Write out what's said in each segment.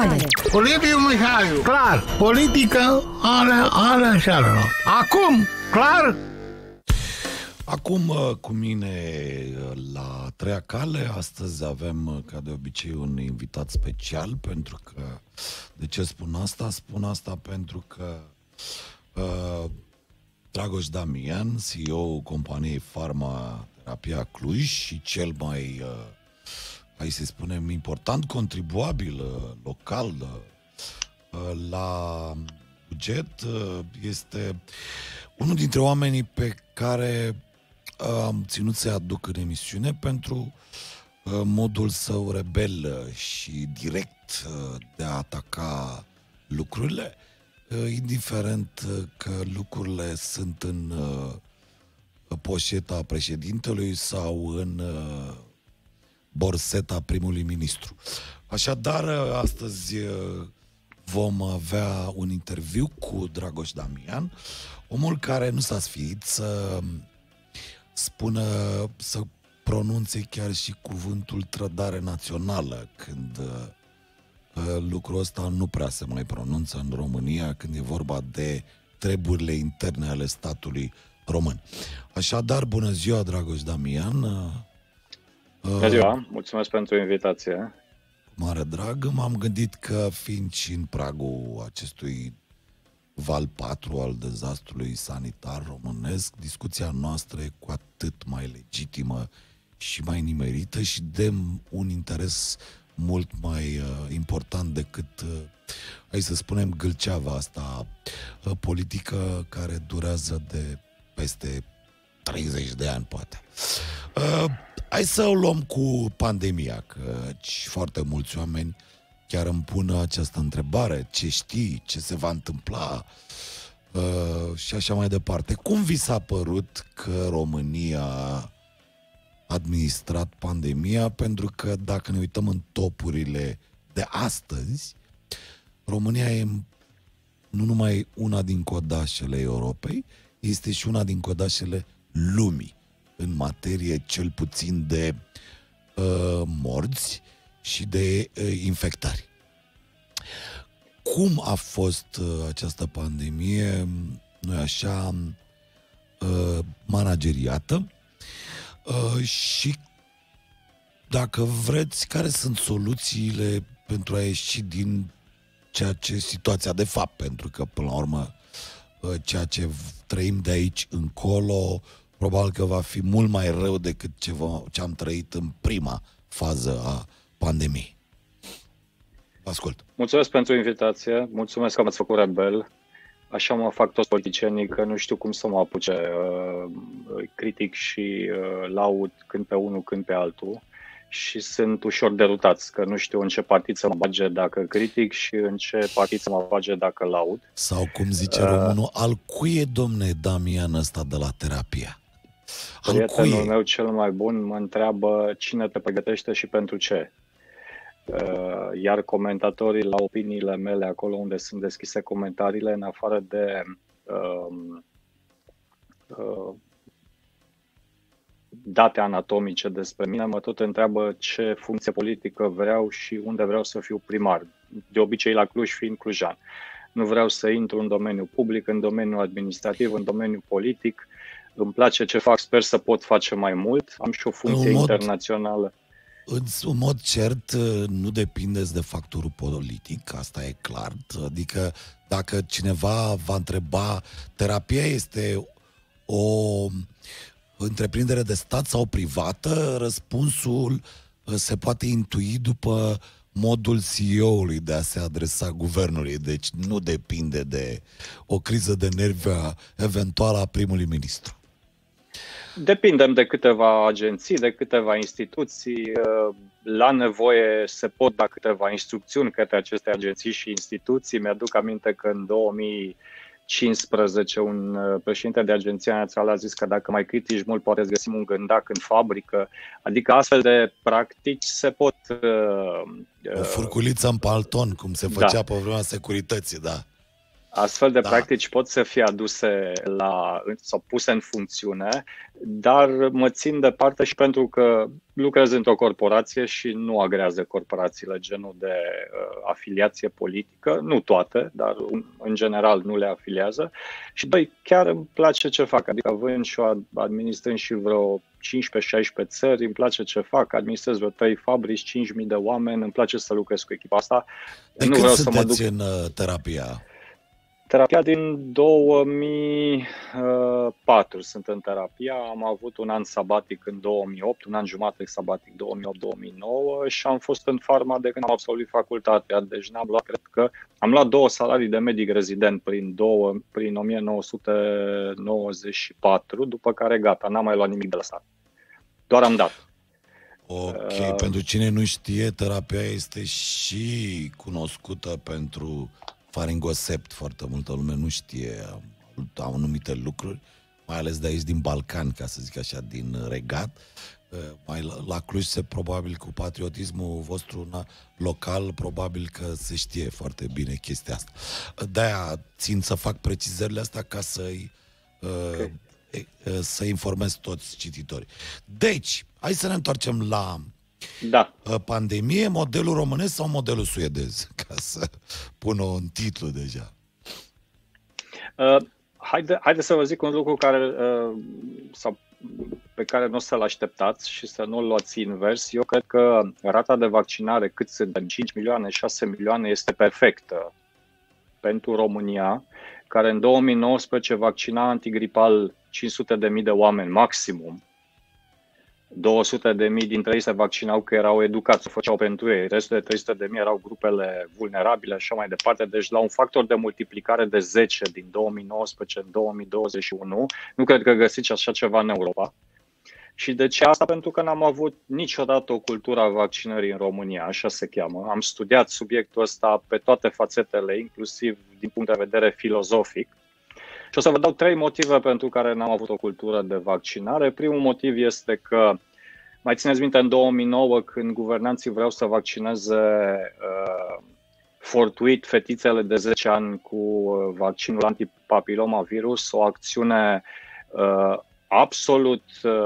Milioane. Liviu Mihaiu. Clar. Politică are așa. Acum, clar? Acum cu mine la Treia Cale, astăzi avem ca de obicei un invitat special, pentru că, de ce spun asta? Spun asta pentru că Dragoș Damian, CEO-ul companiei Pharma Terapia Cluj și cel mai, hai să spunem, important contribuabil local la buget, este unul dintre oamenii pe care am ținut să-i aduc în emisiune pentru modul său rebel și direct de a ataca lucrurile, indiferent că lucrurile sunt în poșeta președintelui sau în borseta primului ministru. Așadar, astăzi vom avea un interviu cu Dragoș Damian, omul care nu s-a sfiit să spună, să pronunțe chiar și cuvântul trădare națională, când lucrul ăsta nu prea se mai pronunță în România când e vorba de treburile interne ale statului român. Așadar, bună ziua, Dragoș Damian! Bună ziua, mulțumesc pentru invitație. Mare drag, m-am gândit că, fiind și în pragul acestui val 4 al dezastrului sanitar românesc, discuția noastră e cu atât mai legitimă și mai nimerită și de un interes mult mai important decât, hai să spunem, gâlceava asta politică care durează de peste 30 de ani, poate. Hai să o luăm cu pandemia, că foarte mulți oameni chiar îmi pun această întrebare: ce știi, ce se va întâmpla și așa mai departe. Cum vi s-a părut că România a administrat pandemia? Pentru că dacă ne uităm în topurile de astăzi, România e nu numai una din codașele Europei, este și una din codașele lumii, în materie cel puțin de morți și de infectări. Cum a fost această pandemie, nu-i așa, manageriată? Și dacă vreți, care sunt soluțiile pentru a ieși din ceea ce situația de fapt? Pentru că, până la urmă, ceea ce trăim de aici încolo probabil că va fi mult mai rău decât ce am trăit în prima fază a pandemiei. Ascult. Mulțumesc pentru invitație, mulțumesc că m-ați făcut rebel. Așa mă fac toți politicienii, că nu știu cum să mă apuce. Critic și laud când pe unul, când pe altul. Și sunt ușor derutați, că nu știu în ce partid să mă bage dacă critic și în ce partid să mă bage dacă laud. Sau cum zice românul, al cui e, domne, Damian ăsta de la terapia? Prietenul meu cel mai bun mă întreabă cine te pregătește și pentru ce. Iar comentatorii la opiniile mele, acolo unde sunt deschise comentariile, în afară de date anatomice despre mine, mă tot întreabă ce funcție politică vreau și unde vreau să fiu primar. De obicei la Cluj, fiind clujan. Nu vreau să intru în domeniul public, în domeniul administrativ, în domeniul politic. Îmi place ce fac, sper să pot face mai mult. Am și o funcție internațională. În mod cert, nu depindeți de factorul politic, asta e clar. Adică dacă cineva va întreba, terapia este o întreprindere de stat sau privată, răspunsul se poate intui după modul CEO-ului de a se adresa guvernului. Deci nu depinde de o criză de nervi eventuală a primului ministru. Depindem de câteva agenții, de câteva instituții. La nevoie se pot da câteva instrucțiuni către aceste agenții și instituții. Mi-aduc aminte că în 2015 un președinte de Agenția Națională a zis că dacă mai critici mult, poate să găsim un gândac în fabrică. Adică astfel de practici se pot... O furculiță în palton, cum se făcea pe vremea securității, da. Astfel de practici pot să fie aduse sau puse în funcțiune, dar mă țin departe și pentru că lucrez într-o corporație și nu agrează corporațiile genul de afiliație politică, nu toate, dar în general nu le afiliază. Și doi, chiar îmi place ce fac, adică având și administrând și vreo 15-16 țări, îmi place ce fac, administrez vreo 3 fabrici, 5.000 de oameni, îmi place să lucrez cu echipa asta. De când sunteți în terapia? Terapia din 2004 sunt în terapia, am avut un an sabatic în 2008, un an jumate sabatic 2008-2009 și am fost în Pharma de când am absolvit facultatea, deci am luat 2 salarii de medic rezident prin 1994, după care gata, n-am mai luat nimic de la stat, doar am dat. Ok, pentru cine nu știe, terapia este și cunoscută pentru faringosept, foarte multă lume nu știe anumite lucruri, mai ales de aici din Balcan, ca să zic așa, din Regat. La Cluj probabil cu patriotismul vostru local, probabil că se știe foarte bine chestia asta. De-aia țin să fac precizările astea ca să informez toți cititorii. Deci, hai să ne întoarcem la pandemie, modelul românesc sau modelul suedez? Ca să pun un titlu deja. Haide să vă zic un lucru pe care nu o să-l așteptați și să nu-l luați invers. Eu cred că rata de vaccinare, cât sunt, 5 milioane, 6 milioane, este perfectă pentru România, care în 2019 vaccina antigripal 500.000 de oameni maximum. 200.000 dintre ei se vaccinau că erau educați, o făceau pentru ei. Restul de 300.000 erau grupele vulnerabile, așa mai departe. Deci la un factor de multiplicare de 10 din 2019 în 2021, nu cred că găsiți așa ceva în Europa. Și de ce asta? Pentru că n-am avut niciodată o cultură a vaccinării în România, așa se cheamă. Am studiat subiectul ăsta pe toate fațetele, inclusiv din punct de vedere filozofic. Și o să vă dau 3 motive pentru care n-am avut o cultură de vaccinare. Primul motiv este că, mai țineți minte, în 2009, când guvernanții vreau să vaccineze fortuit fetițele de 10 ani cu vaccinul antipapilomavirus, o acțiune absolut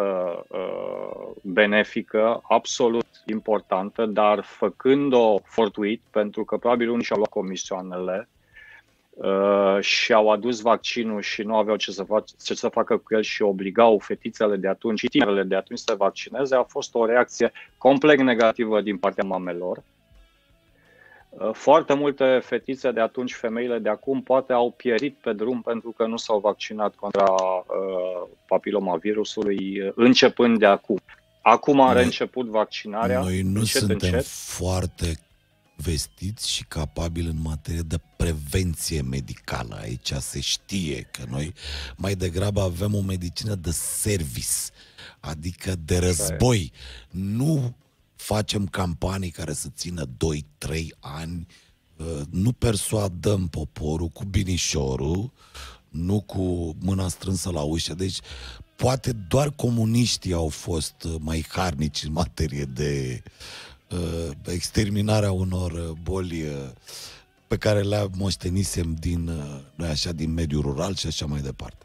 benefică, absolut importantă, dar făcând-o fortuit, pentru că probabil unii și-au luat comisioanele, și au adus vaccinul și nu aveau ce să facă cu el și obligau fetițele de atunci și tinerele de atunci să se vaccineze, a fost o reacție complet negativă din partea mamelor. Foarte multe fetițe de atunci, femeile de acum, poate au pierit pe drum pentru că nu s-au vaccinat contra papilomavirusului începând de acum. Acum a reînceput vaccinarea. Noi nu suntem foarte vestiți și capabili în materie de prevenție medicală. Aici se știe că noi mai degrabă avem o medicină de service, adică de război. Nu facem campanii care să țină 2-3 ani, nu persuadăm poporul cu binișorul, nu cu mâna strânsă la ușă. Deci poate doar comuniștii au fost mai harnici în materie de exterminarea unor boli pe care le moștenisem din mediul rural și așa mai departe.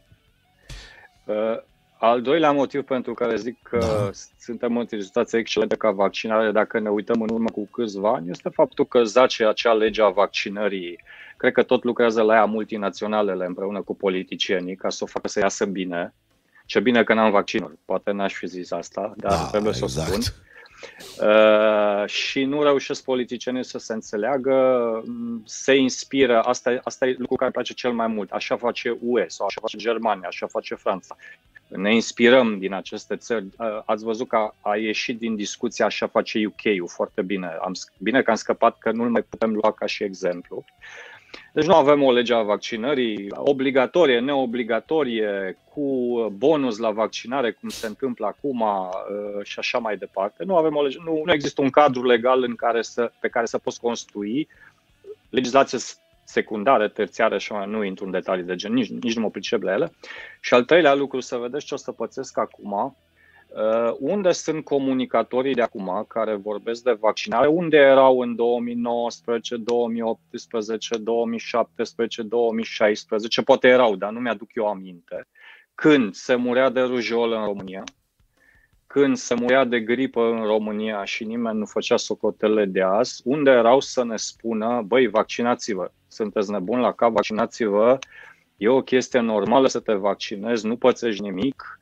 Al doilea motiv pentru care zic că suntem într-o situație excelentă ca vaccinare, dacă ne uităm în urmă cu câțiva ani, este faptul că zace acea lege a vaccinării. Cred că tot lucrează la ea multinaționalele împreună cu politicienii ca să o facă să iasă bine. Ce bine că n-am vaccinuri. Poate n-aș fi zis asta, dar trebuie să o spun. Și nu reușesc politicienii să se înțeleagă, se inspiră, asta e lucrul care îmi place cel mai mult. Așa face UE sau așa face Germania, așa face Franța. Ne inspirăm din aceste țări. Ați văzut că a ieșit din discuție așa face UK-ul, foarte bine. Bine că am scăpat, că nu-l mai putem lua ca și exemplu. Deci nu avem o lege a vaccinării obligatorie, neobligatorie, cu bonus la vaccinare, cum se întâmplă acum și așa mai departe. Nu avem o lege, nu există un cadru legal pe care să poți construi legislație secundară, terțiară și nu intru în detalii de gen, nici nu mă pricep la ele. Și al treilea lucru, să vedeți ce o să pățesc acum. Unde sunt comunicatorii de acum care vorbesc de vaccinare? Unde erau în 2019, 2018, 2017, 2016? Poate erau, dar nu mi-aduc eu aminte. Când se murea de rujolă în România, când se murea de gripă în România și nimeni nu făcea socotele de azi, unde erau să ne spună, băi, vaccinați-vă, sunteți nebuni la cap, vaccinați-vă, e o chestie normală să te vaccinezi, nu pățești nimic.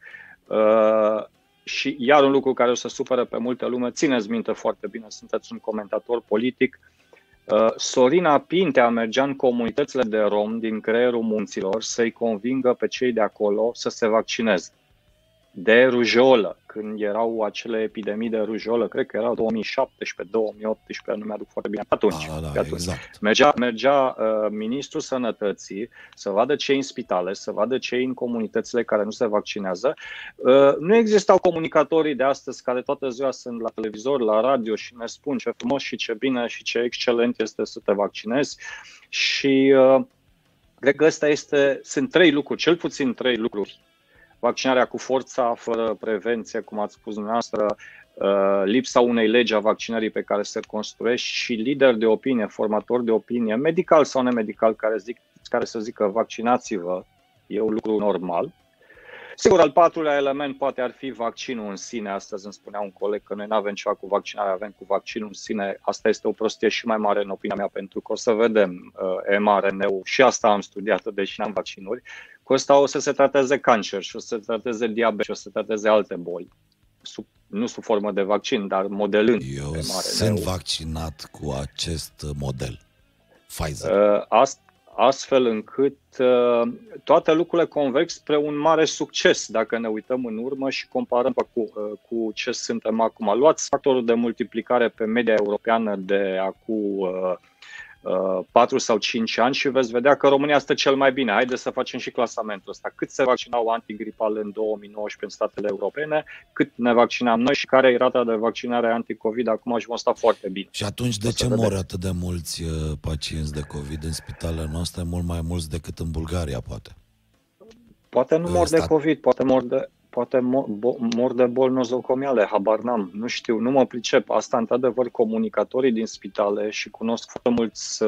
Și iar un lucru care o să supere pe multă lume, țineți minte foarte bine, sunteți un comentator politic, Sorina Pintea mergea în comunitățile de rom din creierul munților să-i convingă pe cei de acolo să se vaccineze de rujolă, când erau acele epidemii de rujolă, cred că erau 2017, 2018, nu mi-aduc foarte bine, atunci. Exact. Mergea ministrul sănătății să vadă ce în spitale, să vadă ce în comunitățile care nu se vaccinează. Nu existau comunicatorii de astăzi care toată ziua sunt la televizor, la radio și ne spun ce frumos și ce bine și ce excelent este să te vaccinezi. Și cred că sunt trei lucruri, cel puțin trei lucruri. Vaccinarea cu forța, fără prevenție, cum ați spus dumneavoastră, lipsa unei legi a vaccinării pe care se construiește și lideri de opinie, formatori de opinie, medical sau nemedical, care să zică vaccinați-vă, e un lucru normal. Sigur, al patrulea element poate ar fi vaccinul în sine. Astăzi îmi spunea un coleg că noi nu avem ceva cu vaccinarea, avem cu vaccinul în sine. Asta este o prostie și mai mare în opinia mea, pentru că o să vedem mRNA-ul și asta am studiat, deși n-am vaccinuri. Cu asta o să se trateze cancer și o să se trateze diabet și o să se trateze alte boli. Nu sub formă de vaccin, dar modelând mRNA-ul. Eu sunt vaccinat cu acest model, Pfizer. Astfel încât toate lucrurile converg spre un mare succes dacă ne uităm în urmă și comparăm cu ce suntem acum. Luați factorul de multiplicare pe media europeană de acum 4 sau 5 ani și veți vedea că România stă cel mai bine. Haideți să facem și clasamentul ăsta. Cât se vaccinau antigripal în 2019 în statele europene, cât ne vaccinam noi și care e rata de vaccinare anticovid acum și vom sta foarte bine. Și atunci de ce mor atât de mulți pacienți de COVID în spitalele noastre, mult mai mulți decât în Bulgaria, poate? Poate nu mor de COVID, poate mor de boli nozocomiale, habar n-am, nu știu, nu mă pricep. Asta, într-adevăr, comunicatorii din spitale și cunosc foarte mulți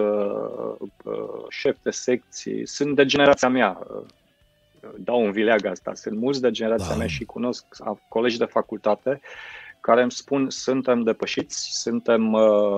șefi de secții, sunt de generația mea, dau un vileag asta, sunt mulți de generația mea și cunosc colegi de facultate care îmi spun suntem depășiți, suntem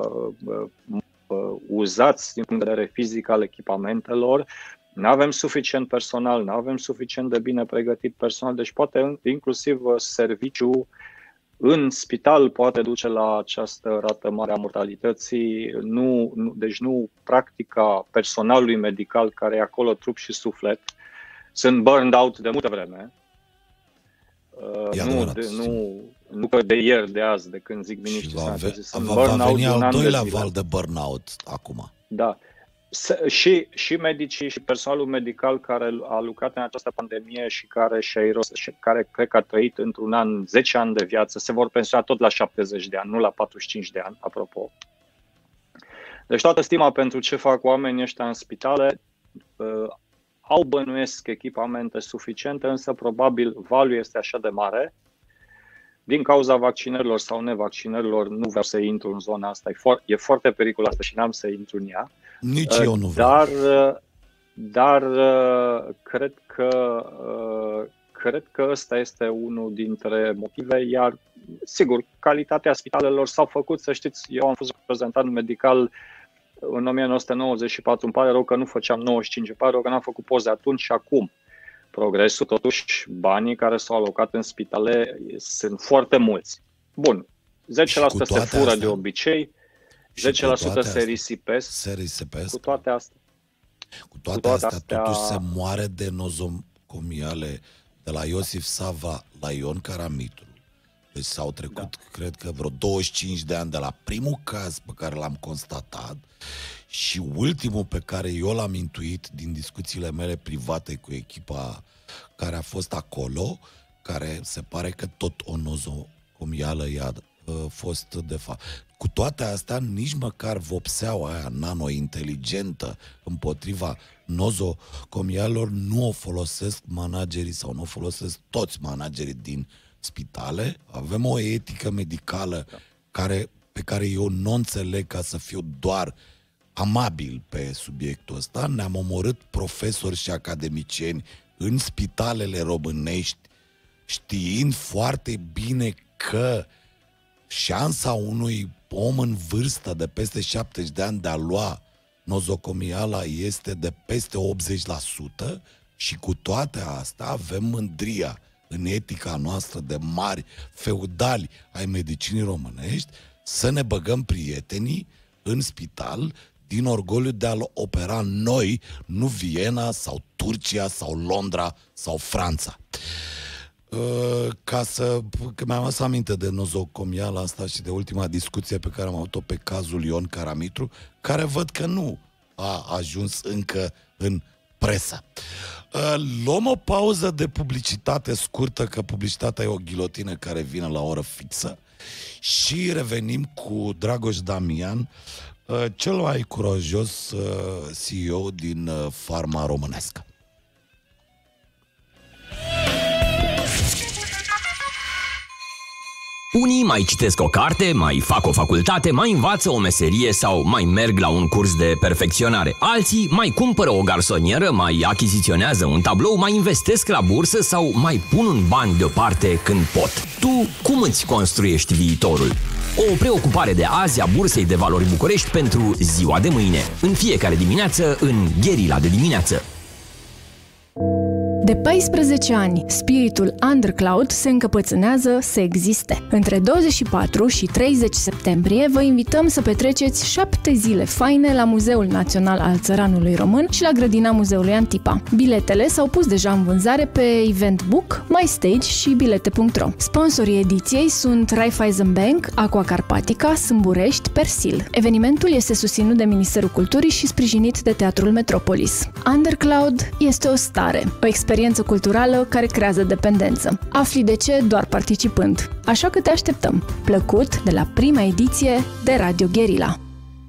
uzați din punct de vedere fizic al echipamentelor, nu avem suficient personal, nu avem suficient de bine pregătit personal, deci poate inclusiv serviciul în spital poate duce la această rată mare a mortalității, deci nu practica personalului medical care e acolo trup și suflet. Sunt burned out de multă vreme. Nu că de ieri, de azi, de când zic miniștrii sănătății. Va veni al doilea val de burnout acum. Da. Și medicii și personalul medical care a lucrat în această pandemie și care cred că a trăit într-un an 10 ani de viață, se vor pensiona tot la 70 de ani, nu la 45 de ani, apropo. Deci toată stima pentru ce fac oamenii ăștia în spitale, au bănuiesc echipamente suficiente, însă probabil valul este așa de mare. Din cauza vaccinărilor sau nevaccinărilor, nu vreau să intru în zona asta, e foarte periculoasă și n-am să intru în ea. Nici eu nu vreau. Dar cred că ăsta este unul dintre motive, iar sigur, calitatea spitalelor s-au făcut, să știți, eu am fost reprezentant medical în 1994, îmi pare rău că nu făceam 95, îmi pare rău că n-am făcut poze atunci și acum. Progresul, totuși, banii care s-au alocat în spitale sunt foarte mulți. Bun, 10% se fură de obicei, 10% se risipesc. Cu toate astea. Cu toate astea, totuși se moare de nozocomiale de la Iosif Sava la Ion Caramitru. Deci s-au trecut, cred că vreo 25 de ani de la primul caz pe care l-am constatat și ultimul pe care eu l-am intuit din discuțiile mele private cu echipa care a fost acolo, care se pare că tot o nozocomială i-a fost de fapt. Cu toate astea, nici măcar vopseaua aia nano-inteligentă împotriva nozocomialelor nu o folosesc managerii sau nu o folosesc toți managerii din spitale, avem o etică medicală pe care eu nu înțeleg, ca să fiu doar amabil pe subiectul ăsta. Ne-am omorât profesori și academicieni în spitalele românești, știind foarte bine că șansa unui om în vârstă de peste 70 de ani de a lua nozocomiala este de peste 80%, și cu toate astea avem mândria în etica noastră de mari feudali ai medicinii românești să ne băgăm prietenii în spital din orgoliu de a-l opera noi, nu Viena sau Turcia sau Londra sau Franța. Că mi-am adus aminte de nozocomiala asta și de ultima discuție pe care am avut-o pe cazul Ion Caramitru, care văd că nu a ajuns încă în presă. Luăm o pauză de publicitate scurtă, că publicitatea e o ghilotină care vine la oră fixă, și revenim cu Dragoș Damian, cel mai curajos CEO din farma românescă. Unii mai citesc o carte, mai fac o facultate, mai învață o meserie sau mai merg la un curs de perfecționare. Alții mai cumpără o garsonieră, mai achiziționează un tablou, mai investesc la bursă sau mai pun un ban deoparte când pot. Tu cum îți construiești viitorul? O preocupare de azi a Bursei de Valori București pentru ziua de mâine. În fiecare dimineață, în Gherila de dimineață. De 14 ani, spiritul Undercloud se încăpățânează să existe. Între 24 și 30 septembrie vă invităm să petreceți 7 zile faine la Muzeul Național al Țăranului Român și la grădina Muzeului Antipa. Biletele s-au pus deja în vânzare pe Eventbook, MyStage și bilete.ro. Sponsorii ediției sunt Raiffeisen Bank, Aqua Carpatica, Sâmburești, Persil. Evenimentul este susținut de Ministerul Culturii și sprijinit de Teatrul Metropolis. Undercloud este o stare, o experiență culturală care creează dependență. Afli de ce doar participând. Așa că te așteptăm. Plăcut de la prima ediție de Radio Guerilla.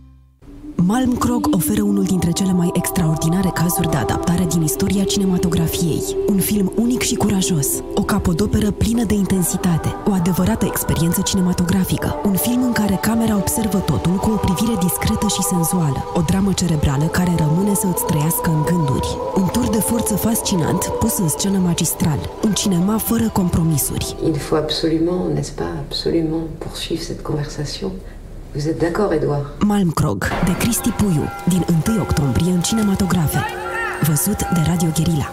Malmkrog oferă unul dintre cele mai extraordinare cazuri de adaptare din istoria cinematografiei. Un film unic și curajos, o capodoperă plină de intensitate, o adevărată experiență cinematografică, un film în care camera observă totul cu o privire discretă și senzuală, o dramă cerebrală care rămâne să îți trăiască în gânduri, un tur de forță fascinant pus în scenă magistral, un cinema fără compromisuri. Il faut absolument, n'est-ce pas, absolument poursuivre cette conversation. Vous êtes d'accord, Edouard? Malmkrog, de Cristi Puiu, din 1 octombrie în cinematografe. Văzut de Radio Guerilla.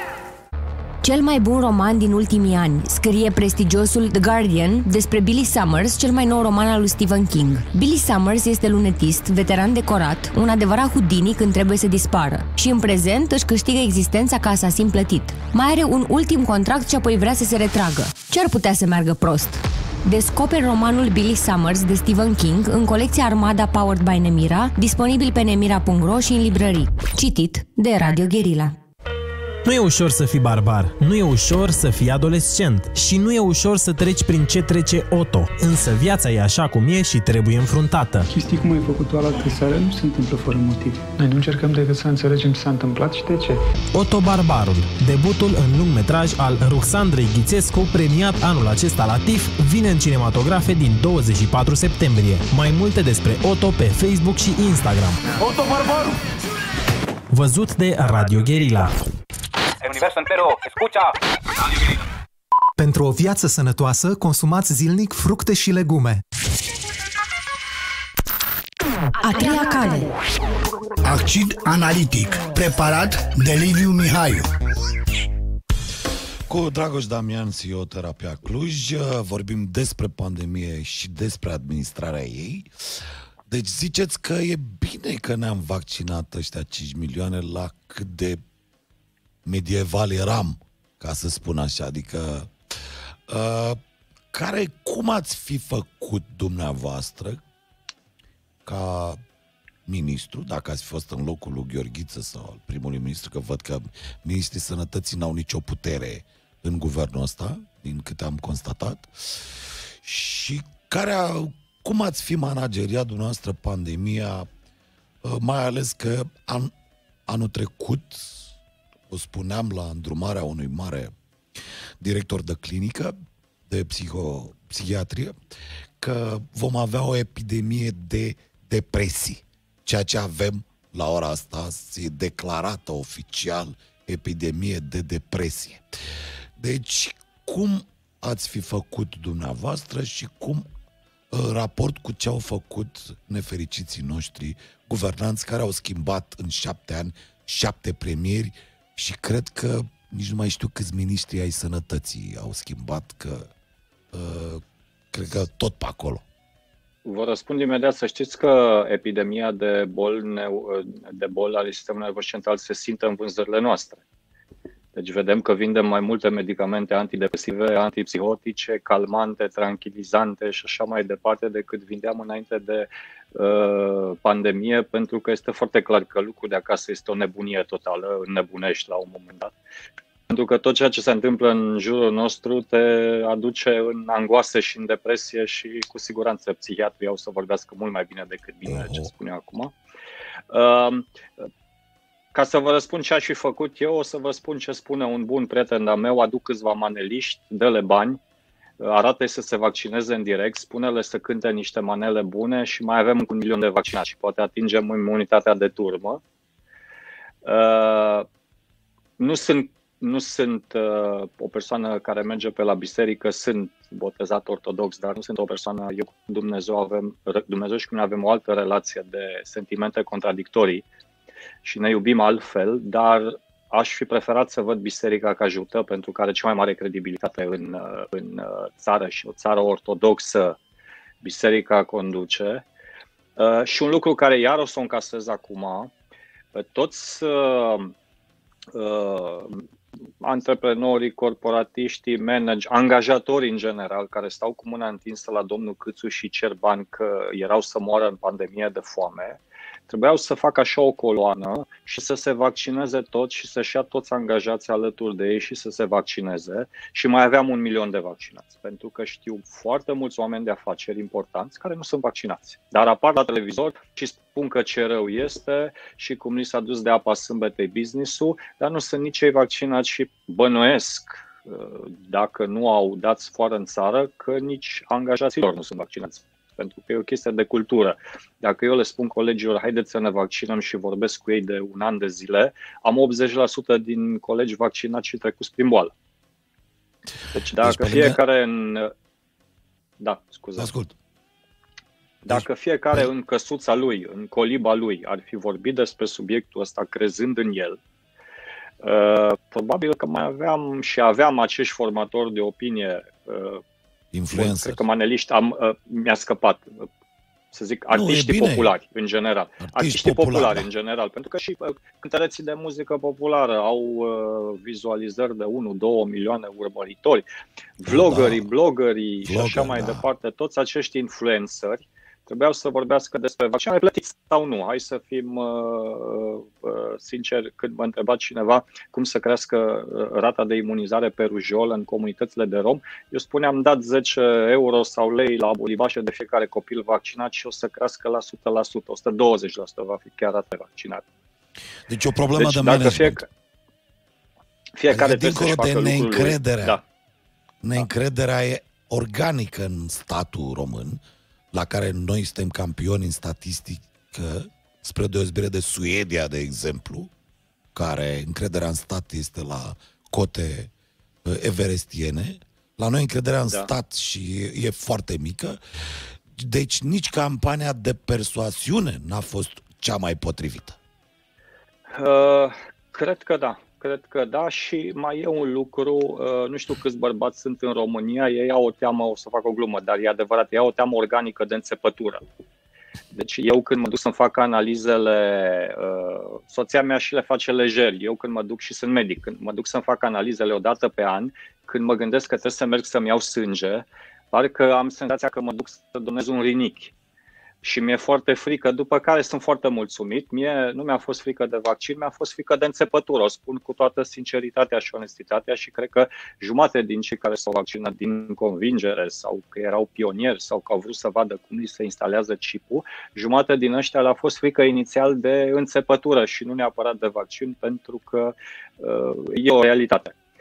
Cel mai bun roman din ultimii ani, scrie prestigiosul The Guardian despre Billy Summers, cel mai nou roman al lui Stephen King. Billy Summers este lunetist, veteran decorat, un adevărat Houdini când trebuie să dispară. Și în prezent își câștigă existența ca asasin plătit. Mai are un ultim contract și apoi vrea să se retragă. Ce ar putea să meargă prost? Descoperi romanul Billy Summers de Stephen King în colecția Armada Powered by Nemira, disponibil pe nemira.ro și în librării. Citit de Radio Guerilla. Nu e ușor să fii barbar, nu e ușor să fii adolescent și nu e ușor să treci prin ce trece Otto, însă viața e așa cum e și trebuie înfruntată. Chestii cum ai făcut tu alaltă seară nu se întâmplă fără motiv. Noi nu încercăm decât să înțelegem ce s-a întâmplat și de ce. Otto Barbarul, debutul în lungmetraj al Ruxandrei Ghițescu, premiat anul acesta la TIFF, vine în cinematografe din 24 septembrie. Mai multe despre Otto pe Facebook și Instagram. Otto Barbarul! Văzut de Radio Guerilla. Universo entero, escucha! Pentru o viață sănătoasă, consumați zilnic fructe și legume. A treia cale. Acid analitic, preparat de Liviu Mihaiu. Cu Dragoș Damian, CEO Terapia Cluj, vorbim despre pandemie și despre administrarea ei. Deci ziceți că e bine că ne-am vaccinat ăștia 5 milioane la cât de medieval eram, ca să spun așa, adică cum ați fi făcut dumneavoastră ca ministru, dacă ați fi fost în locul lui Gheorghiță sau al primului ministru, că văd că ministrii sănătății n-au nicio putere în guvernul ăsta, din câte am constatat, și cum ați fi manageriat dumneavoastră pandemia, mai ales că anul trecut, o spuneam la îndrumarea unui mare director de clinică, de psihiatrie, că vom avea o epidemie de depresii. Ceea ce avem la ora asta e declarată oficial epidemie de depresie. Deci, cum ați fi făcut dumneavoastră și cum, în raport cu ce au făcut nefericiții noștri guvernanți care au schimbat în 7 ani 7 premieri și cred că nici nu mai știu câți miniștri ai sănătății au schimbat, că cred că tot pe acolo. Vă răspund imediat. Să știți că epidemia de boli ale sistemului nervos central se simte în vânzările noastre. Deci vedem că vindem mai multe medicamente antidepresive, antipsihotice, calmante, tranquilizante și așa mai departe decât vindeam înainte de pandemie, pentru că este foarte clar că lucrul de acasă este o nebunie totală, înnebunești la un moment dat. Pentru că tot ceea ce se întâmplă în jurul nostru te aduce în angoasă și în depresie și cu siguranță psihiatrii au să vorbească mult mai bine decât bine ce spun eu acum. Ca să vă răspund ce aș fi făcut eu, o să vă spun ce spune un bun prieten al meu: aduc câțiva maneliști, dă-le bani, arată-i să se vaccineze în direct, spune-le să cânte niște manele bune și mai avem 1 milion de vaccinați și poate atingem imunitatea de turmă. Nu sunt o persoană care merge pe la biserică, sunt botezat ortodox, dar nu sunt o persoană, eu cu Dumnezeu și cu mine avem o altă relație de sentimente contradictorii și ne iubim altfel, dar aș fi preferat să văd biserica ca ajută, pentru că are cea mai mare credibilitate în țară și o țară ortodoxă biserica conduce. Și un lucru care iar o să o încasez acum, toți antreprenorii, corporatiștii, angajatorii în general, care stau cu mâna întinsă la domnul Câțu și cer bani că erau să moară în pandemie de foame, trebuiau să facă așa o coloană și să se vaccineze toți și să-și ia toți angajații alături de ei și să se vaccineze, și mai aveam 1 milion de vaccinați. Pentru că știu foarte mulți oameni de afaceri importanți care nu sunt vaccinați, dar apar la televizor și spun că ce rău este și cum li s-a dus de apa sâmbetei business-ul, dar nu sunt nici ei vaccinați și bănuiesc, dacă nu au dat sfoară în țară, că nici angajaților nu sunt vaccinați. Pentru că e o chestie de cultură. Dacă eu le spun colegilor, haideți să ne vaccinăm și vorbesc cu ei de 1 an de zile, am 80% din colegi vaccinați și trecuți prin boală. Deci dacă fiecare Dacă fiecare în căsuța lui, în coliba lui, ar fi vorbit despre subiectul ăsta crezând în el, probabil că mai aveam acești formatori de opinie, influencer. Cred că maneliști, mi-a scăpat, să zic, artiștii populari în general. Artiștii populari în general, pentru că și cântăreții de muzică populară au vizualizări de 1-2 milioane urmăritori, vloggerii, bloggerii și așa mai departe, toți acești influenceri trebuiau să vorbească despre vaccin, plătit sau nu. Hai să fim sinceri, când mă întreba cineva cum să crească rata de imunizare pe rujol în comunitățile de rom, eu spuneam: dați 10 euro sau lei la bolibașe de fiecare copil vaccinat și o să crească la 100%, 120% va fi chiar rata vaccinată. Deci o problemă de management. Fiecare adică, trebuie să-și facă neîncrederea, neîncrederea e organică în statul român, la care noi suntem campioni în statistică, spre deosebire de Suedia, de exemplu, care încrederea în stat este la cote everestiene. La noi încrederea în stat și e foarte mică. Deci nici campania de persoasiune n-a fost cea mai potrivită. Cred că da, și mai e un lucru, nu știu câți bărbați sunt în România, ei au o teamă, o să fac o glumă, dar e adevărat, ei au o teamă organică de înțepătură. Deci eu când mă duc să-mi fac analizele, soția mea și le face lejer, eu când mă duc, și sunt medic, când mă duc să-mi fac analizele o dată pe an, când mă gândesc că trebuie să merg să-mi iau sânge, parcă am senzația că mă duc să donez un rinichi. Și mi-e foarte frică, după care sunt foarte mulțumit. Mie nu mi-a fost frică de vaccin, mi-a fost frică de înțepătură. O spun cu toată sinceritatea și onestitatea și cred că jumate din cei care s-au vaccinat din convingere sau că erau pionieri sau că au vrut să vadă cum li se instalează chipul, jumate din ăștia le-a fost frică inițial de înțepătură și nu neapărat de vaccin, pentru că e o realitate.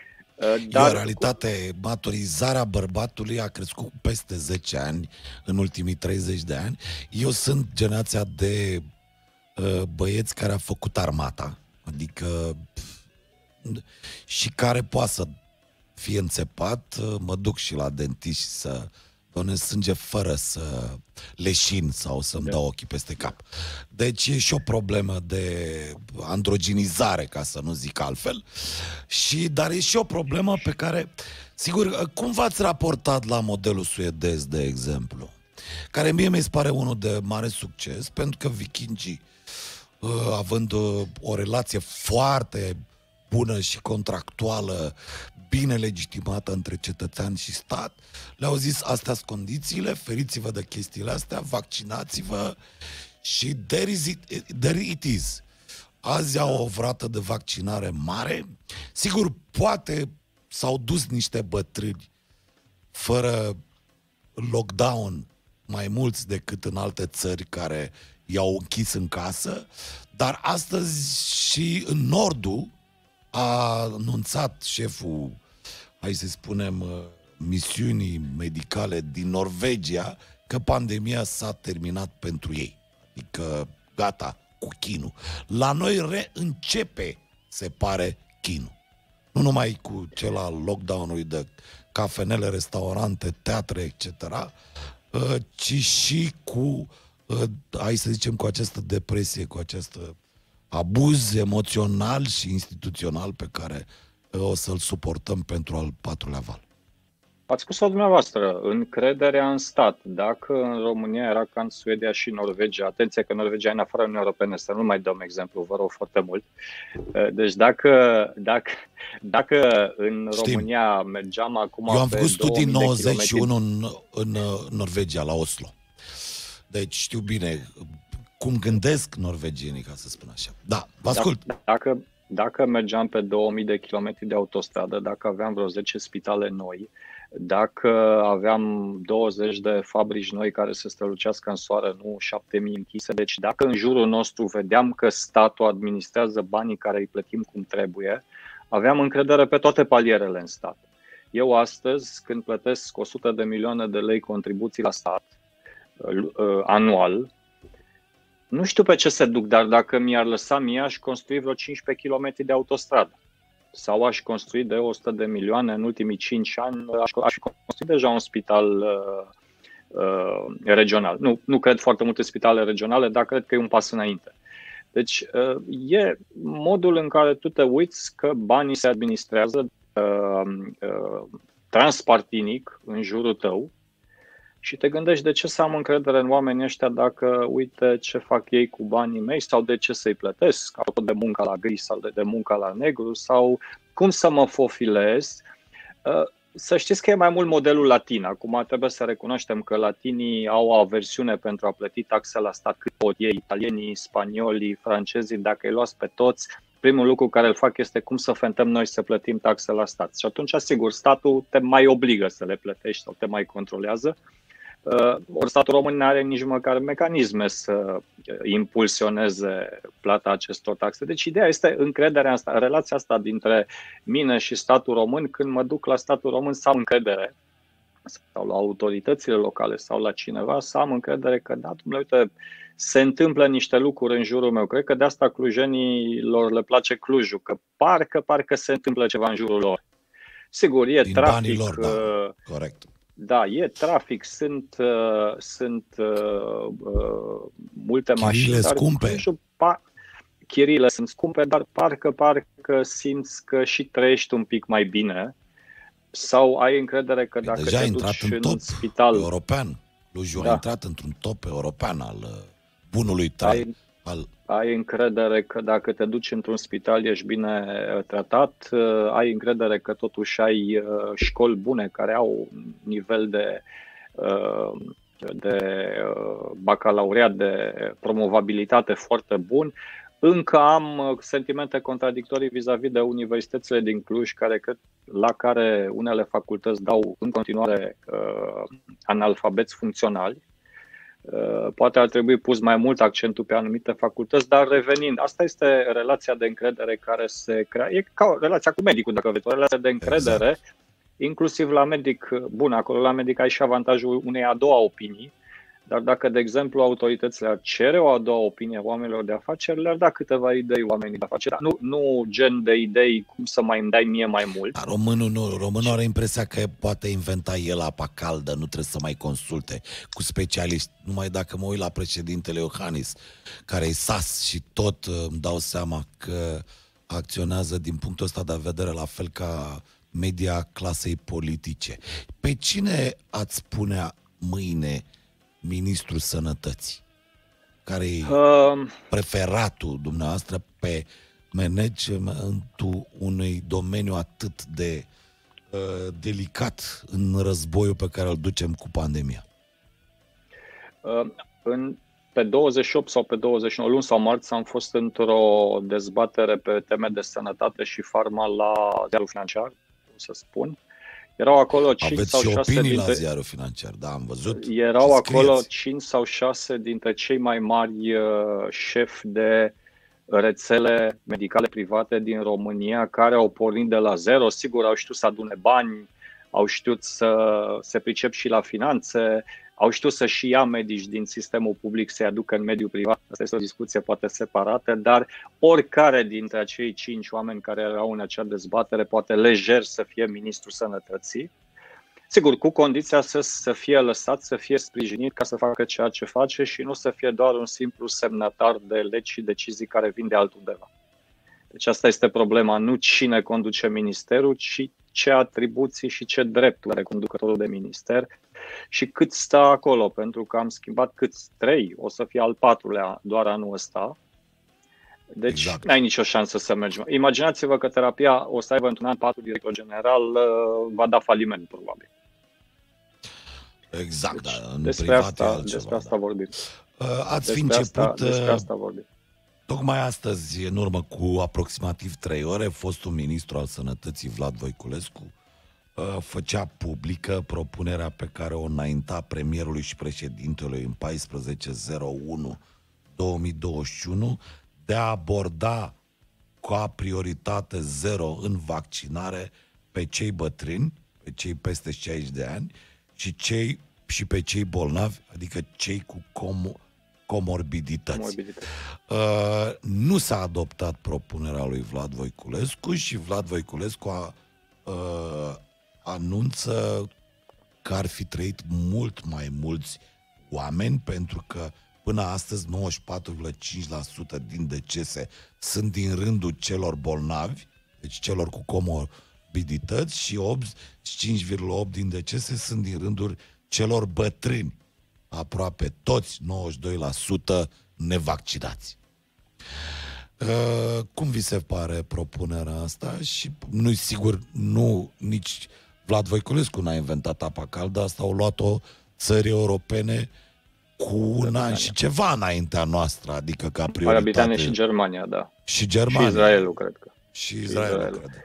Dar... în realitate, maturizarea bărbatului a crescut cu peste 10 ani în ultimii 30 de ani. Eu sunt generația de băieți care a făcut armata, adică și care poate să fie înțepat, mă duc și la dentist să donez sânge fără să leșin sau să-mi dau ochii peste cap. Deci e și o problemă de androgenizare, ca să nu zic altfel, dar e și o problemă pe care, sigur, cum v-ați raportat la modelul suedez, de exemplu, care mie mi se pare unul de mare succes, pentru că vikingii, având o relație foarte bună și contractuală, bine legitimată între cetățean și stat, le-au zis, astea sunt condițiile, feriți-vă de chestiile astea, vaccinați-vă și there it is. Azi au o vrată de vaccinare mare. Sigur, poate s-au dus niște bătrâni fără lockdown mai mulți decât în alte țări care i-au închis în casă, dar astăzi și în Nordul a anunțat șeful, hai să spunem, misiunii medicale din Norvegia că pandemia s-a terminat pentru ei. Adică gata cu chinul. La noi reîncepe, se pare, chinul. Nu numai cu cel al lockdown-ului de cafenele, restaurante, teatre, etc., ci și cu, hai să zicem, cu această depresie, cu acest abuz emoțional și instituțional pe care o să-l suportăm pentru al 4-lea val. Ați spus-o dumneavoastră, încrederea în stat. Dacă în România era ca în Suedia și Norvegia, atenție că Norvegia e în afara Uniunii Europene, să nu mai dăm exemplu, vă rog foarte mult. Deci dacă în România mergeam acum eu am făcut studii în 91 în Norvegia, la Oslo. Deci știu bine cum gândesc norvegienii, ca să spun așa. Da, vă ascult. Dacă mergeam pe 2000 de kilometri de autostradă, dacă aveam vreo 10 spitale noi, dacă aveam 20 de fabrici noi care se strălucească în soare, nu 7000 închise, deci dacă în jurul nostru vedeam că statul administrează banii care îi plătim cum trebuie, aveam încredere pe toate palierele în stat. Eu astăzi, când plătesc 100 de milioane de lei contribuții la stat anual, nu știu pe ce se duc, dar dacă mi-ar lăsa mie, aș construi vreo 15 km de autostradă. Sau aș construi de 100 de milioane în ultimii 5 ani, aș construi deja un spital regional. Nu cred foarte multe spitale regionale, dar cred că e un pas înainte. Deci e modul în care tu te uiți că banii se administrează transpartinic în jurul tău și te gândești de ce să am încredere în oamenii ăștia dacă uite ce fac ei cu banii mei sau de ce să-i plătesc, de munca la gri sau de munca la negru sau cum să mă fofilez. Să știți că e mai mult modelul latin. Acum trebuie să recunoaștem că latinii au o aversiune pentru a plăti taxe la stat cât pot ei, italienii, spaniolii, francezii, dacă îi luați pe toți, primul lucru care îl fac este cum să fentăm noi să plătim taxe la stat. Și atunci, sigur, statul te mai obligă să le plătești sau te mai controlează. Ori statul român nu are nici măcar mecanisme să impulsioneze plata acestor taxe. Deci ideea este încrederea asta, relația asta dintre mine și statul român. Când mă duc la statul român să am încredere, sau la autoritățile locale sau la cineva, să am încredere că, da, dumneavoastră, uite, se întâmplă niște lucruri în jurul meu. Cred că de asta clujenilor le place Clujul, că parcă se întâmplă ceva în jurul lor. Sigur, e din trafic. Lor, da. Corect. Da, e trafic, sunt multe mașini. Chirile sunt scumpe, dar parcă simți că și trăiești un pic mai bine. Sau ai încredere că dacă deja te duci în spital european, Clujul a intrat într-un top european al bunului trai. Ai încredere că dacă te duci într-un spital ești bine tratat, ai încredere că totuși ai școli bune care au un nivel de bacalaureat, de promovabilitate foarte bun. Încă am sentimente contradictorii vis-a-vis de universitățile din Cluj, la care unele facultăți dau în continuare analfabeți funcționali. Poate ar trebui pus mai mult accentul pe anumite facultăți, dar revenind, asta este relația de încredere care se creează. E ca relația cu medicul, dacă vreți, o relație de încredere, exact. Inclusiv la medic. Bun, acolo la medic ai și avantajul unei a doua opinii, dar dacă, de exemplu, autoritățile ar cere o a doua opinie oamenilor de afaceri, le-ar da câteva idei oamenii de afaceri. Nu gen de idei cum să mai îmi dai mie mai mult. Dar românul are impresia că poate inventa el apa caldă, nu trebuie să mai consulte cu specialiști. Numai dacă mă uit la președintele Iohannis, care e sas și tot îmi dau seama că acționează din punctul ăsta de vedere la fel ca media clasei politice. Pe cine ați punea mâine ministrul sănătății? Care e preferatul dumneavoastră pe managementul unui domeniu atât de delicat în războiul pe care îl ducem cu pandemia? Pe 28 sau pe 29 luni sau marți am fost într-o dezbatere pe teme de sănătate și farma la Ziarul Financiar, cum să spun. Erau acolo 5 Aveți sau și 6 opinii dintre... la Ziarul Financiar, da, am văzut. Erau acolo 5 sau 6 dintre cei mai mari șefi de rețele medicale private din România, care au pornit de la zero. Sigur, au știut să adune bani, au știut să se pricep și la finanțe, au știut să și ia medici din sistemul public să-i aducă în mediul privat. Asta este o discuție poate separată, dar oricare dintre acei 5 oameni care erau în acea dezbatere poate lejer să fie ministrul sănătății. Sigur, cu condiția să fie lăsat, să fie sprijinit ca să facă ceea ce face și nu să fie doar un simplu semnatar de legi și decizii care vin de altundeva. Deci asta este problema, nu cine conduce ministerul, ci ce atribuții și ce drepturi are conducătorul de minister și cât stă acolo, pentru că am schimbat câți 3, o să fie al 4-lea doar anul ăsta. Deci exact. N-ai nicio șansă să mergi. Imaginați-vă că terapia o să aibă într-un an 4 director general, va da faliment probabil. Exact, deci, da, în despre asta vorbim. Ați fi început... Despre asta vorbim. Tocmai astăzi, în urmă cu aproximativ 3 ore, fostul ministru al sănătății Vlad Voiculescu făcea publică propunerea pe care o înainta premierului și președintelui în 14/01/2021 de a aborda ca prioritate zero în vaccinare pe cei bătrâni, pe cei peste 60 de ani și pe cei bolnavi, adică cei cu comorbidități. Nu s-a adoptat propunerea lui Vlad Voiculescu și Vlad Voiculescu anunță că ar fi trăit mult mai mulți oameni, pentru că până astăzi 94,5% din decese sunt din rândul celor bolnavi, deci celor cu comorbidități, și 5,8% din decese sunt din rândul celor bătrâni, aproape toți, 92% nevaccinați. Cum vi se pare propunerea asta? Și nu-i sigur, nici Vlad Voiculescu n-a inventat apa caldă, asta au luat-o țări europene cu un an și ceva înaintea noastră, adică ca prioritate. Marea Britanie și Germania, da. Și Germania. Și Israelul, cred că. Și Israelul, cred.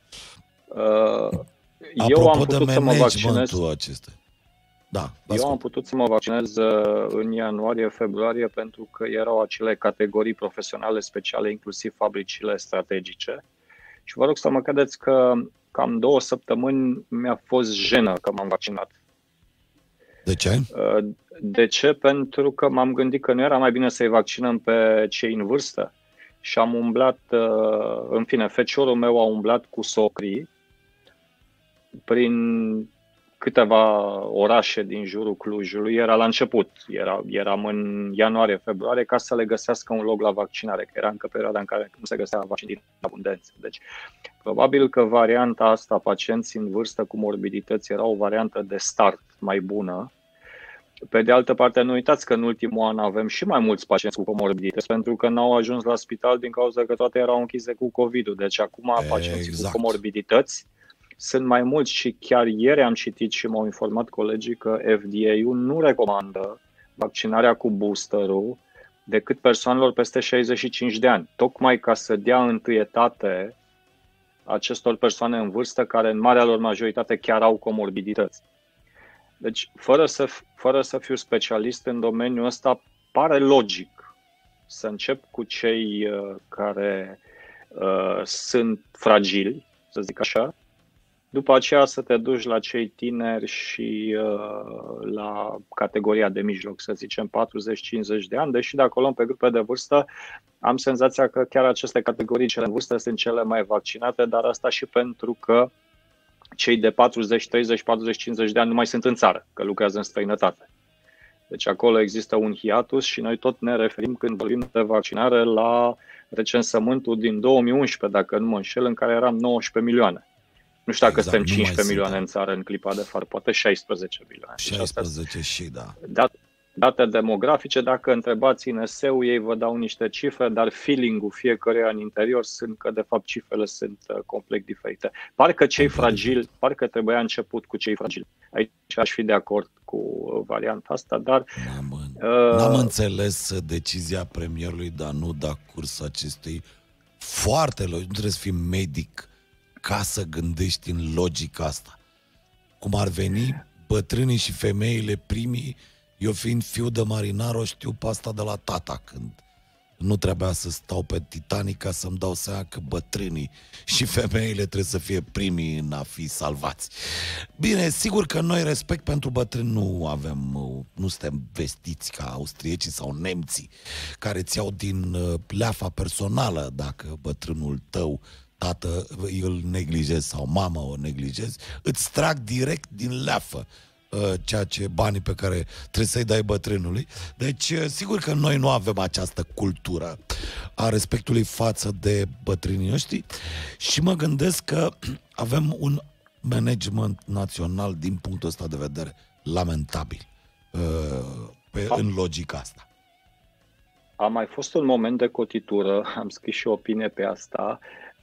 Eu am putut să mă vaccinez. Da, eu am putut să mă vaccinez în ianuarie-februarie pentru că erau acele categorii profesionale speciale, inclusiv fabricile strategice. Și vă rog să mă credeți că cam 2 săptămâni mi-a fost jenă că m-am vaccinat. De ce? De ce? Pentru că m-am gândit că nu era mai bine să-i vaccinăm pe cei în vârstă. Și am umblat, în fine, feciorul meu a umblat cu socrii prin câteva orașe din jurul Clujului. Era la început, eram în ianuarie-februarie ca să le găsească un loc la vaccinare, că era încă perioada în care nu se găsea vaccin din abundență. Deci, probabil că varianta asta, pacienții în vârstă cu morbidități, era o variantă de start mai bună. Pe de altă parte, nu uitați că în ultimul an avem și mai mulți pacienți cu comorbidități, pentru că n-au ajuns la spital din cauza că toate erau închise cu COVID-ul. Deci acum pacienții cu comorbidități sunt mai mulți și chiar ieri am citit și m-au informat colegii că FDA-ul nu recomandă vaccinarea cu boosterul decât persoanelor peste 65 de ani, tocmai ca să dea întâietate acestor persoane în vârstă care în marea lor majoritate chiar au comorbidități. Deci, fără să fiu specialist în domeniul ăsta, pare logic să încep cu cei care sunt fragili, să zic așa, după aceea să te duci la cei tineri și la categoria de mijloc, să zicem 40-50 de ani, deși de acolo pe grupe de vârstă am senzația că chiar aceste categorii cele în vârstă sunt cele mai vaccinate, dar asta și pentru că cei de 40, 30, 40, 50 de ani nu mai sunt în țară, că lucrează în străinătate. Deci acolo există un hiatus și noi tot ne referim, când vorbim de vaccinare, la recensământul din 2011, dacă nu mă înșel, în care eram 19 milioane. Nu știu dacă suntem 15 milioane în țară în clipa de față, poate 16 milioane. 16 și da. Date demografice, dacă întrebați INS-ul, ei vă dau niște cifre, dar feeling-ul fiecăruia în interior sunt că, de fapt, cifrele sunt complet diferite. Parcă cei fragili, parcă trebuia început cu cei fragili. Aici aș fi de acord cu varianta asta, dar... N-am înțeles decizia premierului de a nu da curs acestui foarte logic. Nu trebuie să fii medic ca să gândești în logica asta. Cum ar veni bătrânii și femeile primii. Eu fiind fiu de marinar, o știu pe asta de la tata, când nu trebuia să stau pe Titanic ca să-mi dau seama că bătrânii și femeile trebuie să fie primii în a fi salvați. Bine, sigur că noi respect pentru bătrâni nu suntem vestiți ca austriecii sau nemții, care ți iau din leafa personală dacă bătrânul tău, tată, îl neglijezi sau mama o neglijezi, îți trag direct din leafă ceea ce banii pe care trebuie să-i dai bătrânului. Deci, sigur că noi nu avem această cultură a respectului față de bătrânii noștri și mă gândesc că avem un management național din punctul ăsta de vedere lamentabil în logica asta. A mai fost un moment de cotitură, am scris și o opinie pe asta.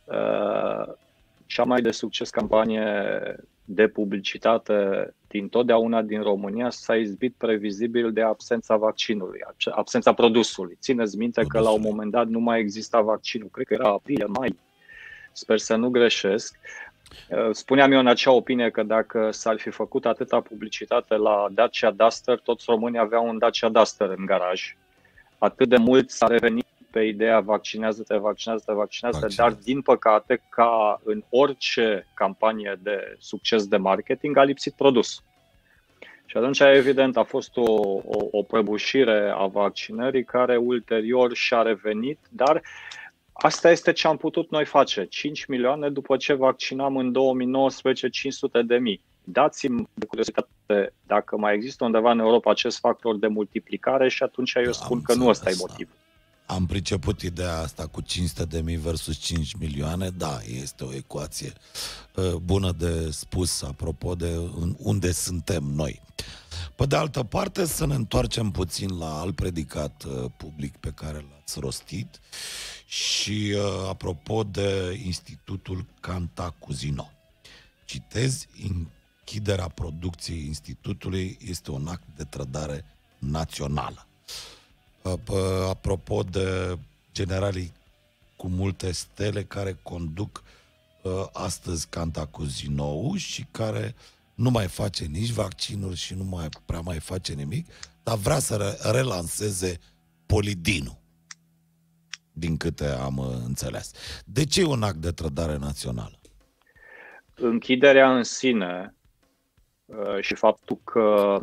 Cea mai de succes campanie de publicitate dintotdeauna din România s-a izbit previzibil de absența vaccinului, absența produsului. Țineți minte că la un moment dat nu mai exista vaccinul, cred că era aprilie, mai, sper să nu greșesc. Spuneam eu în acea opinie că dacă s-ar fi făcut atâta publicitate la Dacia Duster, toți românii aveau un Dacia Duster în garaj. Atât de mult s-a revenit pe ideea vaccinează-te, dar din păcate, ca în orice campanie de succes de marketing, a lipsit produs. Și atunci, evident, a fost o prăbușire a vaccinării care ulterior și-a revenit, dar asta este ce am putut noi face. 5 milioane după ce vaccinam în 2019 500.000. Dați-mi de curiozitate dacă mai există undeva în Europa acest factor de multiplicare și atunci eu spun că nu ăsta e motivul. Am priceput ideea asta cu 500.000 versus 5 milioane. Da, este o ecuație bună de spus apropo de unde suntem noi. Pe de altă parte, să ne întoarcem puțin la alt predicat public pe care l-ați rostit și apropo de Institutul Cantacuzino. Citez, închiderea producției institutului este un act de trădare națională. Apropo de generalii cu multe stele care conduc astăzi Cantacuzino și care nu mai face nici vaccinuri și nu mai prea mai face nimic, dar vrea să relanseze Polidinu, din câte am înțeles. De ce e un act de trădare națională? Închiderea în sine și faptul că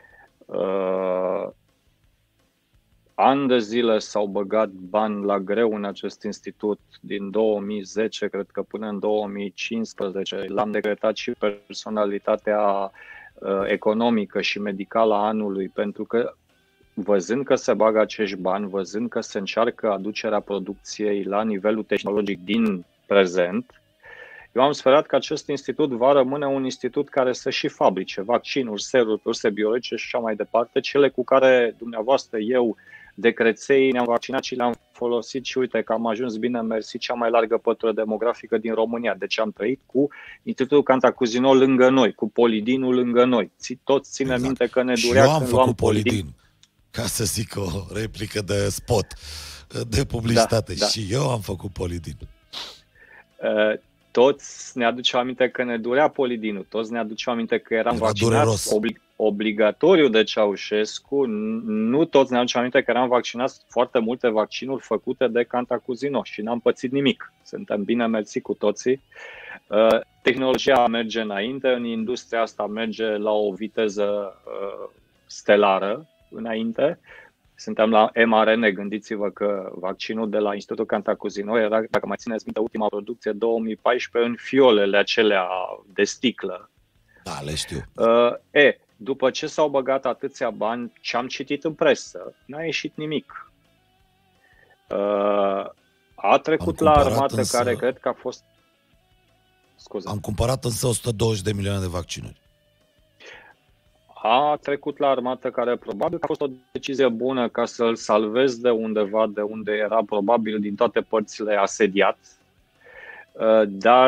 ani de zile s-au băgat bani la greu în acest institut din 2010, cred că până în 2015. L-am decretat și personalitatea economică și medicală a anului, pentru că văzând că se bagă acești bani, văzând că se încearcă aducerea producției la nivelul tehnologic din prezent, eu am sperat că acest institut va rămâne un institut care să și fabrice vaccinuri, seruri, produse biologice și așa mai departe, cele cu care dumneavoastră, eu, de creței ne-am vaccinat și le-am folosit și uite că am ajuns bine mersi cea mai largă pătură demografică din România. Deci am trăit cu Institutul Cantacuzino lângă noi, cu Polidinu lângă noi. Toți ținem minte că ne durea și eu am când făcut Polidin, ca să zic o replică de spot, de publicitate. Da. Și eu am făcut Polidin. Toți ne aducem aminte că ne durea Polidinu, toți ne aducem aminte că eram vaccinați obligatoriu de Ceaușescu, nu toți ne aducem aminte că eram vaccinați foarte multe vaccinuri făcute de Cantacuzino și n-am pățit nimic. Suntem bine mersi cu toții. Tehnologia merge înainte, în industria asta merge la o viteză stelară înainte. Suntem la mRNA, gândiți-vă că vaccinul de la Institutul Cantacuzino era, dacă mai țineți minte, ultima producție 2014 în fiolele acelea de sticlă. Da, le știu. După ce s-au băgat atâția bani, ce am citit în presă, n-a ieșit nimic. A trecut la armată care cred că a fost... Scuze. Am cumpărat însă 120 de milioane de vaccinuri. A trecut la armată care probabil a fost o decizie bună ca să-l salvezi de undeva, de unde era probabil din toate părțile asediat. Dar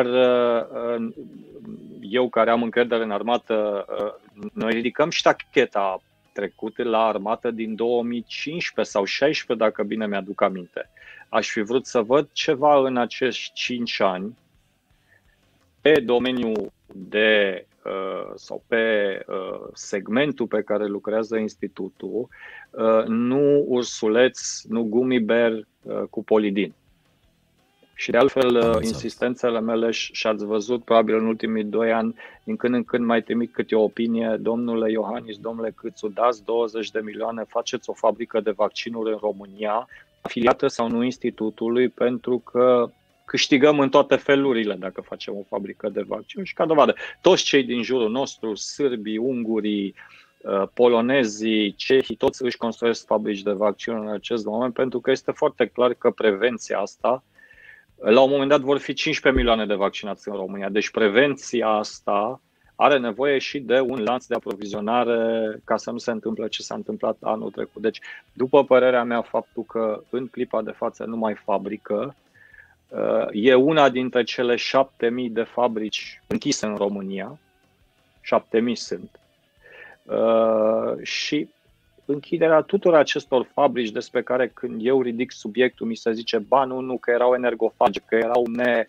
eu care am încredere în armată, noi ridicăm ștacheta trecută la armată din 2015 sau 2016, dacă bine mi-aduc aminte. Aș fi vrut să văd ceva în acești 5 ani pe domeniul de sau pe segmentul pe care lucrează institutul, nu ursuleț, nu gumiber cu polidin. Și de altfel, insistențele mele, și ați văzut probabil în ultimii 2 ani, din când în când mai trimit câte o opinie, domnule Iohannis, domnule Câțu, dați 20 de milioane, faceți o fabrică de vaccinuri în România, afiliată sau nu institutului, pentru că câștigăm în toate felurile dacă facem o fabrică de vaccinuri. Și ca dovadă, toți cei din jurul nostru, sârbii, ungurii, polonezii, cehii, toți își construiesc fabrici de vaccinuri în acest moment, pentru că este foarte clar că prevenția asta, la un moment dat vor fi 15 milioane de vaccinați în România. Deci prevenția asta are nevoie și de un lanț de aprovizionare ca să nu se întâmple ce s-a întâmplat anul trecut. Deci, după părerea mea, faptul că în clipa de față nu mai fabrică e una dintre cele 7.000 de fabrici închise în România. 7.000 sunt. Și închiderea tuturor acestor fabrici despre care când eu ridic subiectul mi se zice nu, că erau energofage, că erau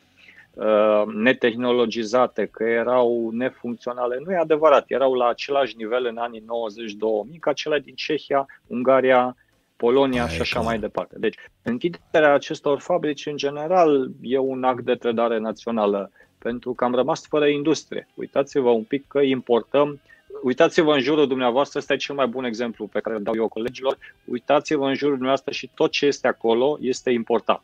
netehnologizate, că erau nefuncționale. Nu e adevărat, erau la același nivel în anii 90-2000 ca cele din Cehia, Ungaria, Polonia și așa mai departe. Deci, închiderea acestor fabrici, în general, e un act de trădare națională, pentru că am rămas fără industrie. Uitați-vă un pic că importăm. Uitați-vă în jurul dumneavoastră, ăsta e cel mai bun exemplu pe care îl dau eu colegilor. Uitați-vă în jurul dumneavoastră și tot ce este acolo este importat.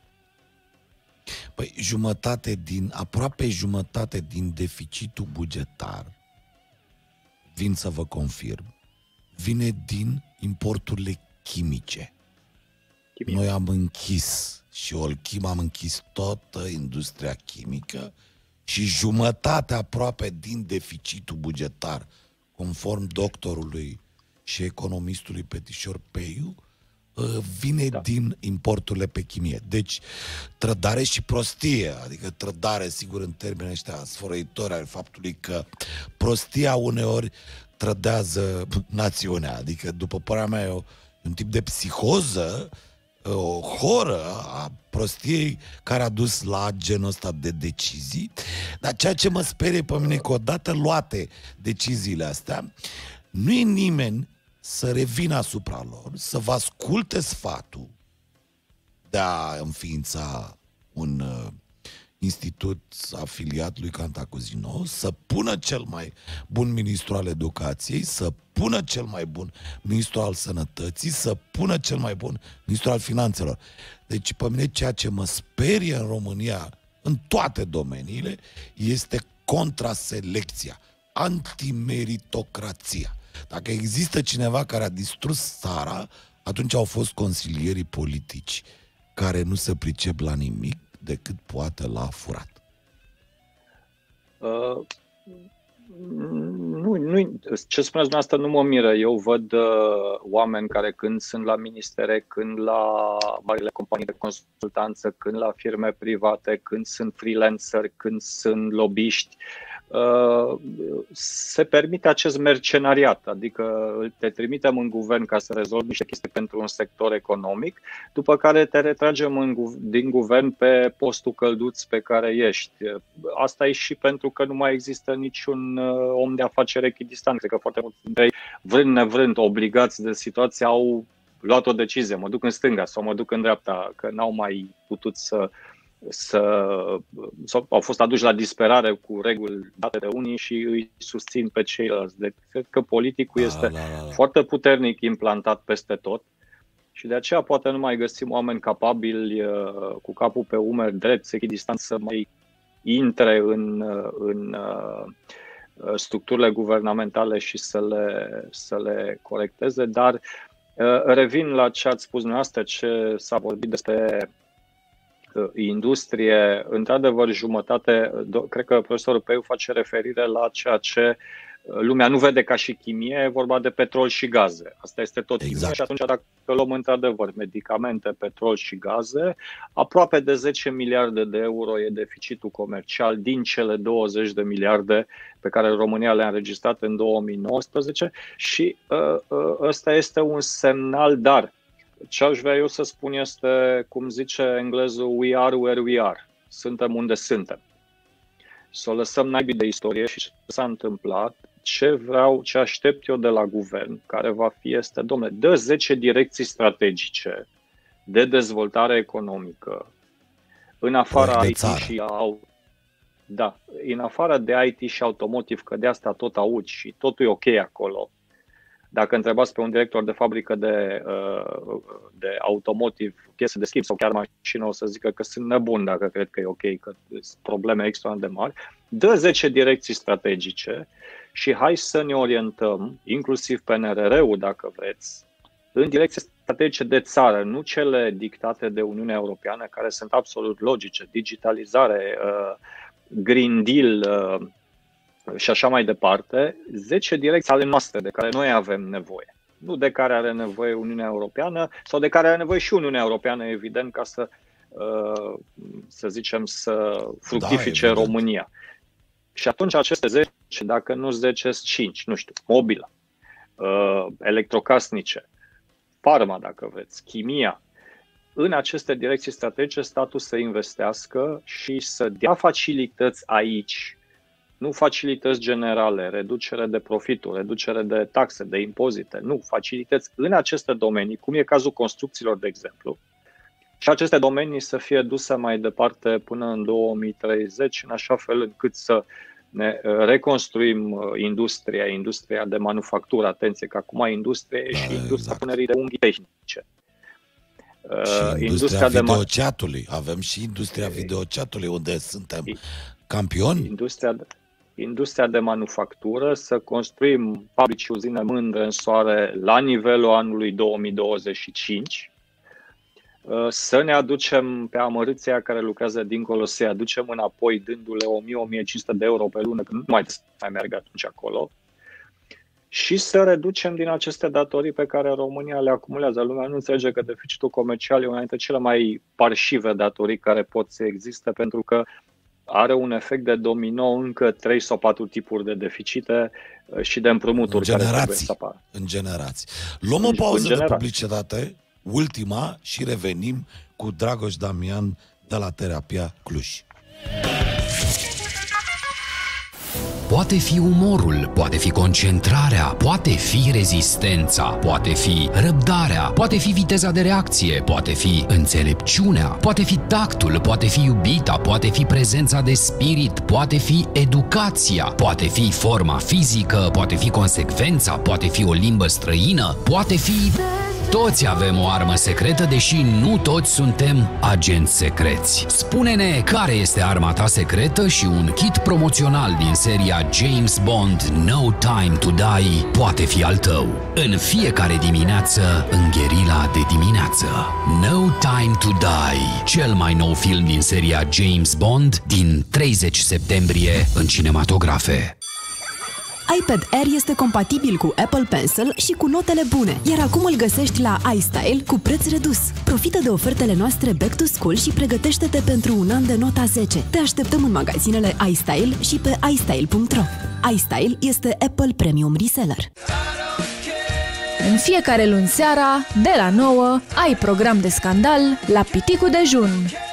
Păi aproape jumătate din deficitul bugetar, vin să vă confirm, vine din importurile chimice. Noi am închis și Olchim am închis toată industria chimică și jumătate aproape din deficitul bugetar, conform doctorului și economistului Petișor Peiu, vine din importurile pe chimie. Deci, trădare și prostie, adică trădare, sigur, în termeni ăștia sfărăitori al faptului că prostia uneori trădează națiunea. Adică, după părerea mea, e un tip de psihoză, o horă a prostiei care a dus la genul ăsta de decizii. Dar ceea ce mă sperie pe mine, că odată luate deciziile astea, nu e nimeni să revină asupra lor, să vă asculte sfatul de a înființa un institut afiliat lui Cantacuzino, să pună cel mai bun ministru al educației, să pună cel mai bun ministru al sănătății, să pună cel mai bun ministru al finanțelor. Deci pe mine ceea ce mă sperie în România, în toate domeniile, este contraselecția, antimeritocrația. Dacă există cineva care a distrus țara, atunci au fost consilierii politici care nu se pricep la nimic decât poate la furat. Ce spuneți dumneavoastră nu mă miră. Eu văd oameni care când sunt la ministere, când la marile companii de consultanță, când la firme private, când sunt freelanceri, când sunt lobiști, se permite acest mercenariat, adică te trimitem în guvern ca să rezolvi niște chestii pentru un sector economic, după care te retragem din guvern pe postul călduț pe care ești. Asta e și pentru că nu mai există niciun om de afaceri echidistant. Cred că foarte mulți dintre ei, vrând nevrând, obligați de situație, au luat o decizie, mă duc în stânga sau mă duc în dreapta, că n-au mai putut sau au fost aduși la disperare cu reguli date de unii și îi susțin pe ceilalți. Deci cred că politicul este foarte puternic implantat peste tot și de aceea poate nu mai găsim oameni capabili cu capul pe umeri, drepți, echidistanți, să mai intre în structurile guvernamentale și să le corecteze, dar revin la ce ați spus dumneavoastră, ce s-a vorbit despre industrie. Într-adevăr, jumătate, cred că profesorul Peiu face referire la ceea ce lumea nu vede ca și chimie, e vorba de petrol și gaze. Asta este tot chimie și atunci dacă luăm într-adevăr medicamente, petrol și gaze, aproape de 10 miliarde de euro e deficitul comercial din cele 20 de miliarde pe care România le-a înregistrat în 2019 și ăsta este un semnal, dar ce aș vrea eu să spun este, cum zice englezul, we are where we are. Suntem unde suntem. Să o lăsăm naibii de istorie și ce s-a întâmplat, ce aștept eu de la guvern, care va fi, este, dom'le, dă 10 direcții strategice de dezvoltare economică în afara IT și în afara de IT și automotive, că de asta tot auzi și totul e ok acolo. Dacă întrebați pe un director de fabrică de automotive, piese de schimb sau chiar mașină, o să zică că sunt nebun dacă cred că e ok, că sunt probleme extraordinar de mari. Dă 10 direcții strategice și hai să ne orientăm, inclusiv PNRR-ul dacă vreți, în direcții strategice de țară, nu cele dictate de Uniunea Europeană, care sunt absolut logice, digitalizare, Green Deal, și așa mai departe, 10 direcții ale noastre de care noi avem nevoie. Nu de care are nevoie Uniunea Europeană sau de care are nevoie și Uniunea Europeană, evident, ca să zicem, să fructifice România. Și atunci aceste 10, dacă nu 10, 5, nu știu, mobilă, electrocasnice, farma, dacă vreți, chimia. În aceste direcții strategice, statul să investească și să dea facilități aici, nu facilități generale, reducere de profituri, reducere de taxe, de impozite, nu, facilități în aceste domenii, cum e cazul construcțiilor, de exemplu, și aceste domenii să fie duse mai departe până în 2030, în așa fel încât să ne reconstruim industria de manufactură, atenție că acum industrie și industria punerii de unghii tehnice. Și industria videochatului, avem și industria videochatului unde suntem campioni. Industria de manufactură, să construim fabrici, uzine mândre în soare la nivelul anului 2025, să ne aducem pe amărâția care lucrează dincolo, să-i aducem înapoi dându-le 1.000-1.500 de euro pe lună, că nu mai trebuie să mai meargă atunci acolo, și să reducem din aceste datorii pe care România le acumulează. Lumea nu înțelege că deficitul comercial e una dintre cele mai parșive datorii care pot să existe, pentru că are un efect de domino încă 3 sau 4 tipuri de deficite și de împrumuturi care trebuie să apară. În generații. Luăm o pauză de publicitate, ultima, și revenim cu Dragoș Damian de la Terapia Cluj. Poate fi umorul, poate fi concentrarea, poate fi rezistența, poate fi răbdarea, poate fi viteza de reacție, poate fi înțelepciunea, poate fi tactul, poate fi iubita, poate fi prezența de spirit, poate fi educația, poate fi forma fizică, poate fi consecvența, poate fi o limbă străină, poate fi... Toți avem o armă secretă, deși nu toți suntem agenți secreți. Spune-ne care este arma ta secretă și un kit promoțional din seria James Bond No Time to Die poate fi al tău. În fiecare dimineață, în Gherila de dimineață. No Time to Die, cel mai nou film din seria James Bond, din 30 septembrie în cinematografe. iPad Air este compatibil cu Apple Pencil și cu notele bune, iar acum îl găsești la iStyle cu preț redus. Profită de ofertele noastre Back to School și pregătește-te pentru un an de nota 10. Te așteptăm în magazinele iStyle și pe istyle.ro. iStyle este Apple Premium Reseller. În fiecare luni seara, de la 9, ai program de scandal la Piticul Dejun.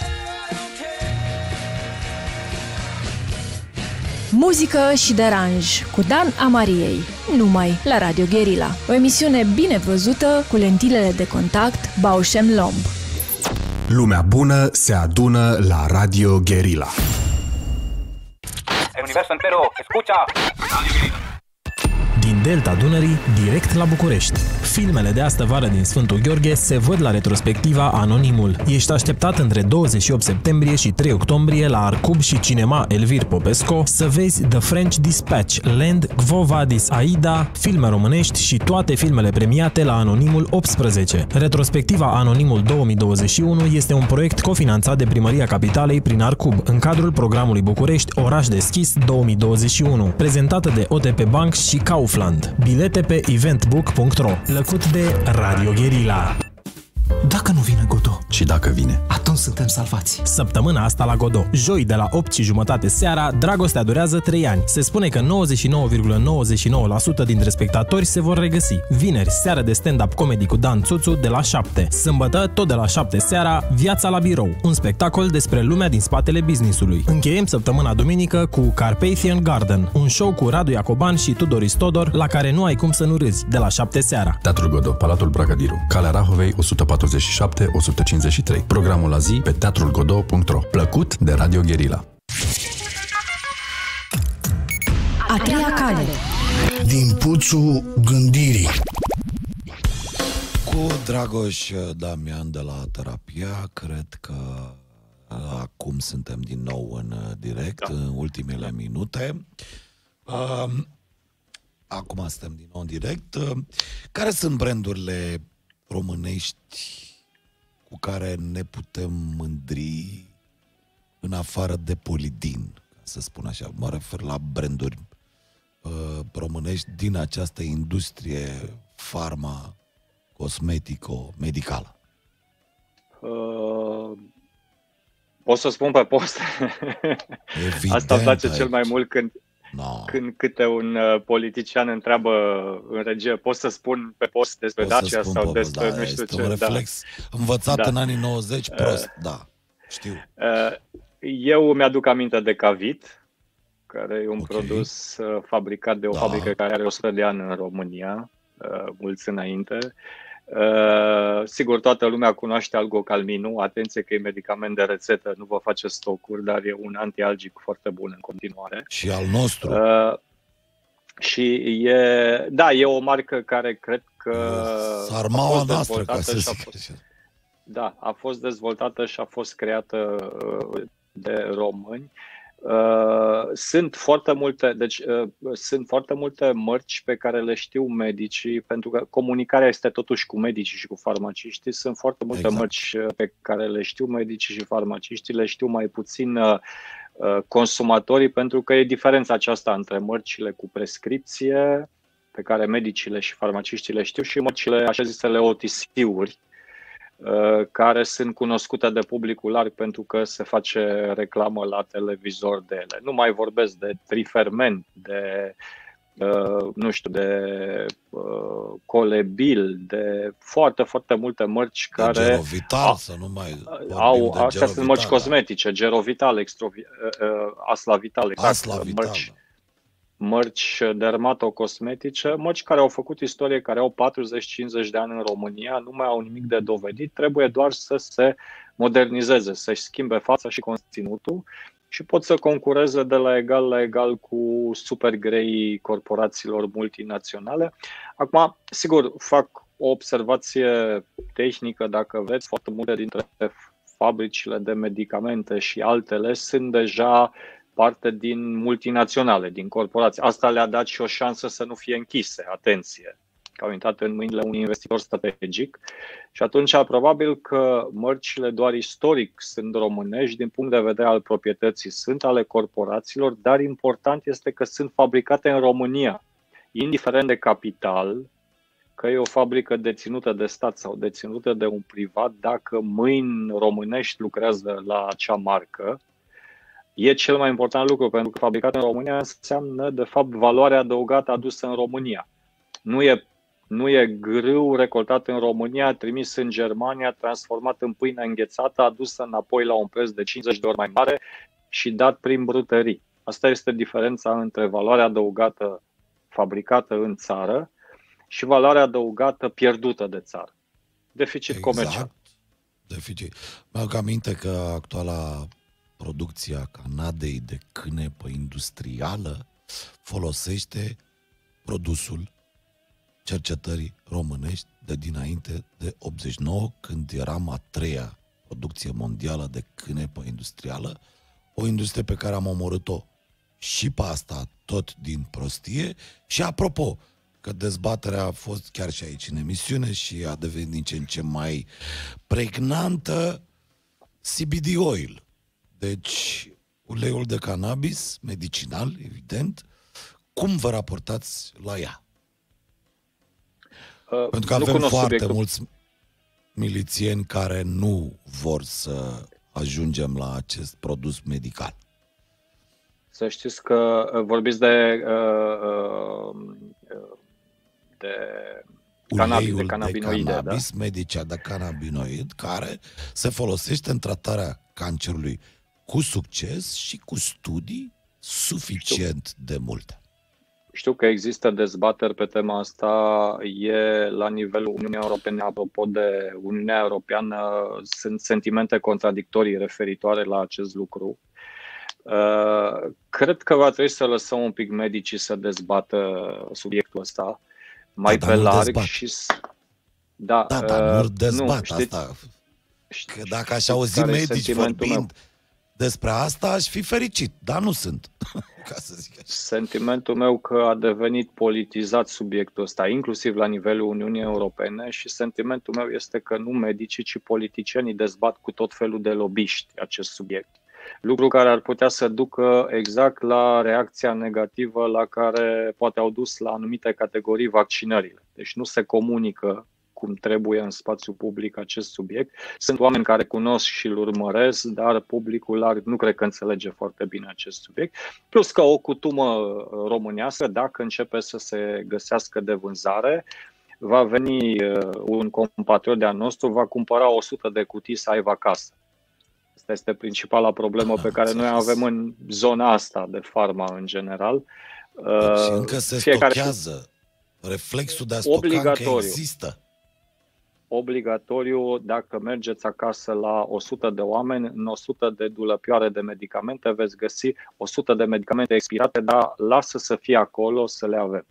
Muzică și deranj cu Dan Amariei, numai la Radio Guerilla. O emisiune bine văzută cu lentilele de contact Bausch & Lomb. Lumea bună se adună la Radio Guerilla. El universo entero escucha. Din Delta Dunării, direct la București. Filmele de astă vară din Sfântul Gheorghe se văd la retrospectiva Anonimul. Ești așteptat între 28 septembrie și 3 octombrie la Arcub și Cinema Elvir Popesco să vezi The French Dispatch, Land, Quo Vadis Aida, filme românești și toate filmele premiate la Anonimul 18. Retrospectiva Anonimul 2021 este un proiect cofinanțat de Primăria Capitalei prin Arcub, în cadrul programului București Oraș Deschis 2021, prezentată de OTP Bank și Kaufland. Bilete pe eventbook.ro. Lăcut de Radio Guerilla. Dacă nu vine Godot. Și dacă vine, atunci suntem salvați. Săptămâna asta la Godot. Joi de la 8:30 seara, dragostea durează 3 ani. Se spune că 99,99% dintre spectatori se vor regăsi. Vineri, seară de stand-up comedy cu Dan Țuțu de la 7. Sâmbătă, tot de la 7 seara, Viața la birou. Un spectacol despre lumea din spatele business-ului. Încheiem săptămâna duminică cu Carpathian Garden, un show cu Radu Iacoban și Tudoris Todor, la care nu ai cum să nu râzi, de la 7 seara. Teatrul Godot, Palatul Bragadiru, Calea Rahovei 147-153. Programul la zi pe teatrulgodot.ro. Plăcut de Radio Guerilla. A treia cale. Din puțul gândirii. Cu Dragoș Damian de la Terapia, cred că acum suntem din nou în direct, în ultimele minute. Acum suntem din nou în direct. Care sunt brandurile românești cu care ne putem mândri în afară de Polidin, să spun așa? Mă refer la branduri românești din această industrie farma, cosmetico-medicală. Pot să spun pe post. Evident, asta îmi place aici cel mai mult când câte un politician întreabă în regie, pot să spun pe post despre Dacia sau despre nu știu ce. Un reflex învățat în anii 90 prost, știu. Eu mi-aduc aminte de Cavit, care e un produs fabricat de o fabrică care are 100 de ani în România, mulți înainte. Sigur, toată lumea cunoaște Algocalminul, atenție că e medicament de rețetă, nu vă face stocuri, dar e un antialgic foarte bun în continuare. Și al nostru. Și e o marcă care cred că sarmaua noastră, ca să zic. Da, a fost dezvoltată și a fost creată de români. Sunt foarte multe mărci pe care le știu medicii, pentru că comunicarea este totuși cu medicii și cu farmaciștii. Sunt foarte multe mărci pe care le știu medicii și farmaciștii, le știu mai puțin consumatorii, pentru că e diferența aceasta între mărcile cu prescripție, pe care medicii și farmaciștii le știu, și mărcile, așa zisele OTC-uri, care sunt cunoscute de publicul larg pentru că se face reclamă la televizor de ele. Nu mai vorbesc de Triferment, de Colebil, de foarte, foarte multe mărci care Gerovital, să nu mai au, astea sunt mărci cosmetice, Gerovital, Aslavital, mărci dermatocosmetice, mărci care au făcut istorie, care au 40-50 de ani în România, nu mai au nimic de dovedit, trebuie doar să se modernizeze, să-și schimbe fața și conținutul și pot să concureze de la egal cu super grei corporațiilor multinaționale. Acum, sigur, fac o observație tehnică, dacă vreți, foarte multe dintre fabricile de medicamente și altele sunt deja parte din multinaționale, din corporații. Asta le-a dat și o șansă să nu fie închise, atenție. că au intrat în mâinile unui investitor strategic și atunci probabil că mărcile doar istoric sunt românești, din punct de vedere al proprietății sunt ale corporațiilor, dar important este că sunt fabricate în România, indiferent de capital, că e o fabrică deținută de stat sau deținută de un privat, dacă mâini românești lucrează la acea marcă, e cel mai important lucru, pentru că fabricat în România înseamnă, de fapt, valoarea adăugată adusă în România. Nu e grâu recoltat în România, trimis în Germania, transformat în pâine înghețată, adusă înapoi la un preț de 50 de ori mai mare și dat prin brutării. Asta este diferența între valoarea adăugată fabricată în țară și valoarea adăugată pierdută de țară. Deficit comercial. Deficit. Mi-au aminte că actuala producția Canadei de cânepă industrială folosește produsul cercetării românești de dinainte de 89, când eram a treia producție mondială de cânepă industrială, o industrie pe care am omorât-o și pe asta tot din prostie. Și apropo, că dezbaterea a fost chiar și aici în emisiune și a devenit din ce în ce mai pregnantă, CBD oil. Deci, uleiul de cannabis, medicinal, evident, cum vă raportați la ea? Pentru că avem foarte mulți milițieni care nu vor să ajungem la acest produs medical. Să știți că vorbiți de cannabis, de cannabinoide, de cannabis, da? Medicea de cannabinoid, care se folosește în tratarea cancerului cu succes și cu studii suficient de multe. Știu că există dezbateri pe tema asta, e la nivelul Uniunii Europene, apropo de Uniunea Europeană, sunt sentimente contradictorii referitoare la acest lucru. Cred că va trebui să lăsăm un pic medicii să dezbată subiectul ăsta mai pe larg și... Da, nu dezbat asta. Că dacă aș auzi medici vorbind despre asta, aș fi fericit, dar nu sunt. Ca să zic așa. Sentimentul meu că a devenit politizat subiectul ăsta, inclusiv la nivelul Uniunii Europene, și sentimentul meu este că nu medicii, ci politicienii dezbat cu tot felul de lobiști acest subiect. Lucru care ar putea să ducă exact la reacția negativă la care poate au dus la anumite categorii vaccinările. Deci nu se comunică cum trebuie în spațiu public acest subiect. Sunt oameni care cunosc și îl urmăresc, dar publicul larg nu cred că înțelege foarte bine acest subiect. Plus că o cutumă românească, dacă începe să se găsească de vânzare, va veni un compatriot de-al nostru, va cumpăra 100 de cutii să aibă acasă. Asta este principala problemă pe care noi avem în zona asta de farma în general. Deci încă se stochează. Reflexul de a stoca încă există. Obligatoriu, dacă mergeți acasă la 100 de oameni, în 100 de dulăpioare de medicamente veți găsi 100 de medicamente expirate, dar lasă să fie acolo, să le avem.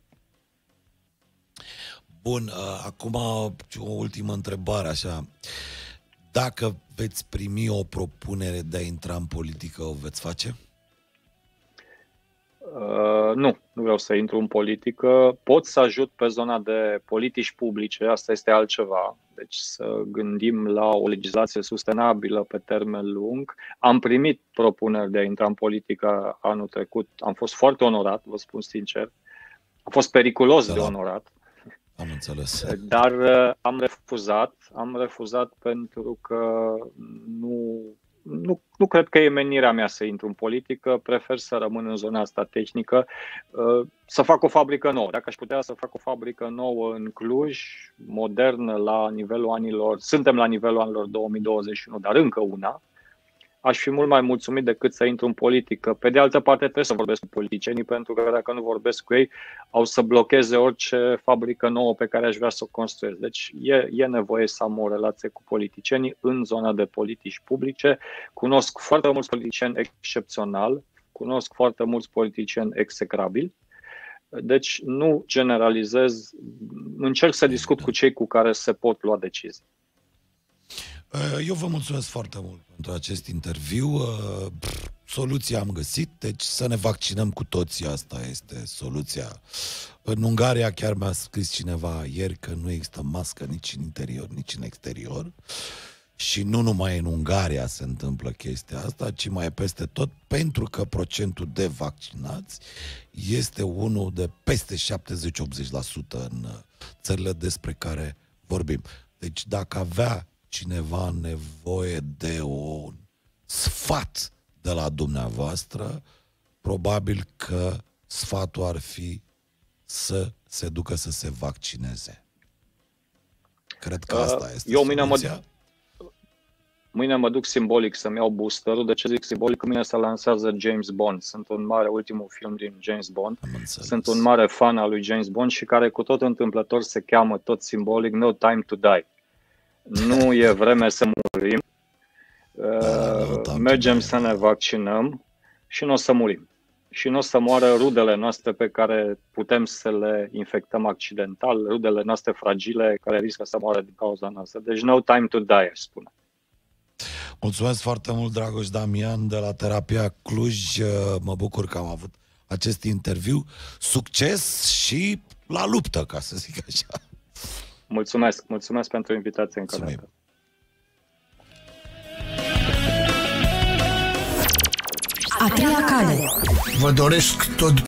Bun, acum o ultimă întrebare, așa. Dacă veți primi o propunere de a intra în politică, o veți face? Nu vreau să intru în politică. Pot să ajut pe zona de politici publice, asta este altceva. Deci să gândim la o legislație sustenabilă pe termen lung. Am primit propuneri de a intra în politică anul trecut. Am fost foarte onorat, vă spun sincer. A fost periculos de onorat. Am înțeles. Dar am refuzat pentru că nu cred că e menirea mea să intru în politică, prefer să rămân în zona asta tehnică, să fac o fabrică nouă. Dacă aș putea să fac o fabrică nouă în Cluj, modernă, la nivelul anilor, suntem la nivelul anilor 2021, dar încă una, aș fi mult mai mulțumit decât să intru în politică. Pe de altă parte, trebuie să vorbesc cu politicienii, pentru că dacă nu vorbesc cu ei, au să blocheze orice fabrică nouă pe care aș vrea să o construiesc. Deci e nevoie să am o relație cu politicienii în zona de politici publice. Cunosc foarte mulți politicieni excepționali, cunosc foarte mulți politicieni execrabili. Deci nu generalizez, încerc să discut cu cei cu care se pot lua decizii. Eu vă mulțumesc foarte mult pentru acest interviu. soluția am găsit, deci să ne vaccinăm cu toții, asta este soluția. În Ungaria chiar mi-a scris cineva ieri că nu există mască nici în interior, nici în exterior. Și nu numai în Ungaria se întâmplă chestia asta, ci mai peste tot, pentru că procentul de vaccinați este unul de peste 70-80% în țările despre care vorbim. Deci dacă avea cineva nevoie de un sfat de la dumneavoastră, probabil că sfatul ar fi să se ducă să se vaccineze. Cred că asta este soluția. Mâine mă duc simbolic să-mi iau boosterul. De ce zic simbolic? Că mâine se lansează James Bond. Sunt un mare, ultimul film din James Bond. Sunt un mare fan al lui James Bond și care cu tot întâmplător se cheamă tot simbolic No Time to Die. Nu e vreme să murim. Mergem să ne vaccinăm și nu o să murim. Și nu o să moară rudele noastre pe care putem să le infectăm accidental, rudele noastre fragile care riscă să moară din cauza noastră. Deci no time to die, aș spune. Mulțumesc foarte mult, Dragoș Damian, de la Terapia Cluj. Mă bucur că am avut acest interviu. Succes și la luptă, ca să zic așa. Mulțumesc pentru invitație încă o dată. A treia cale. Vă doresc tot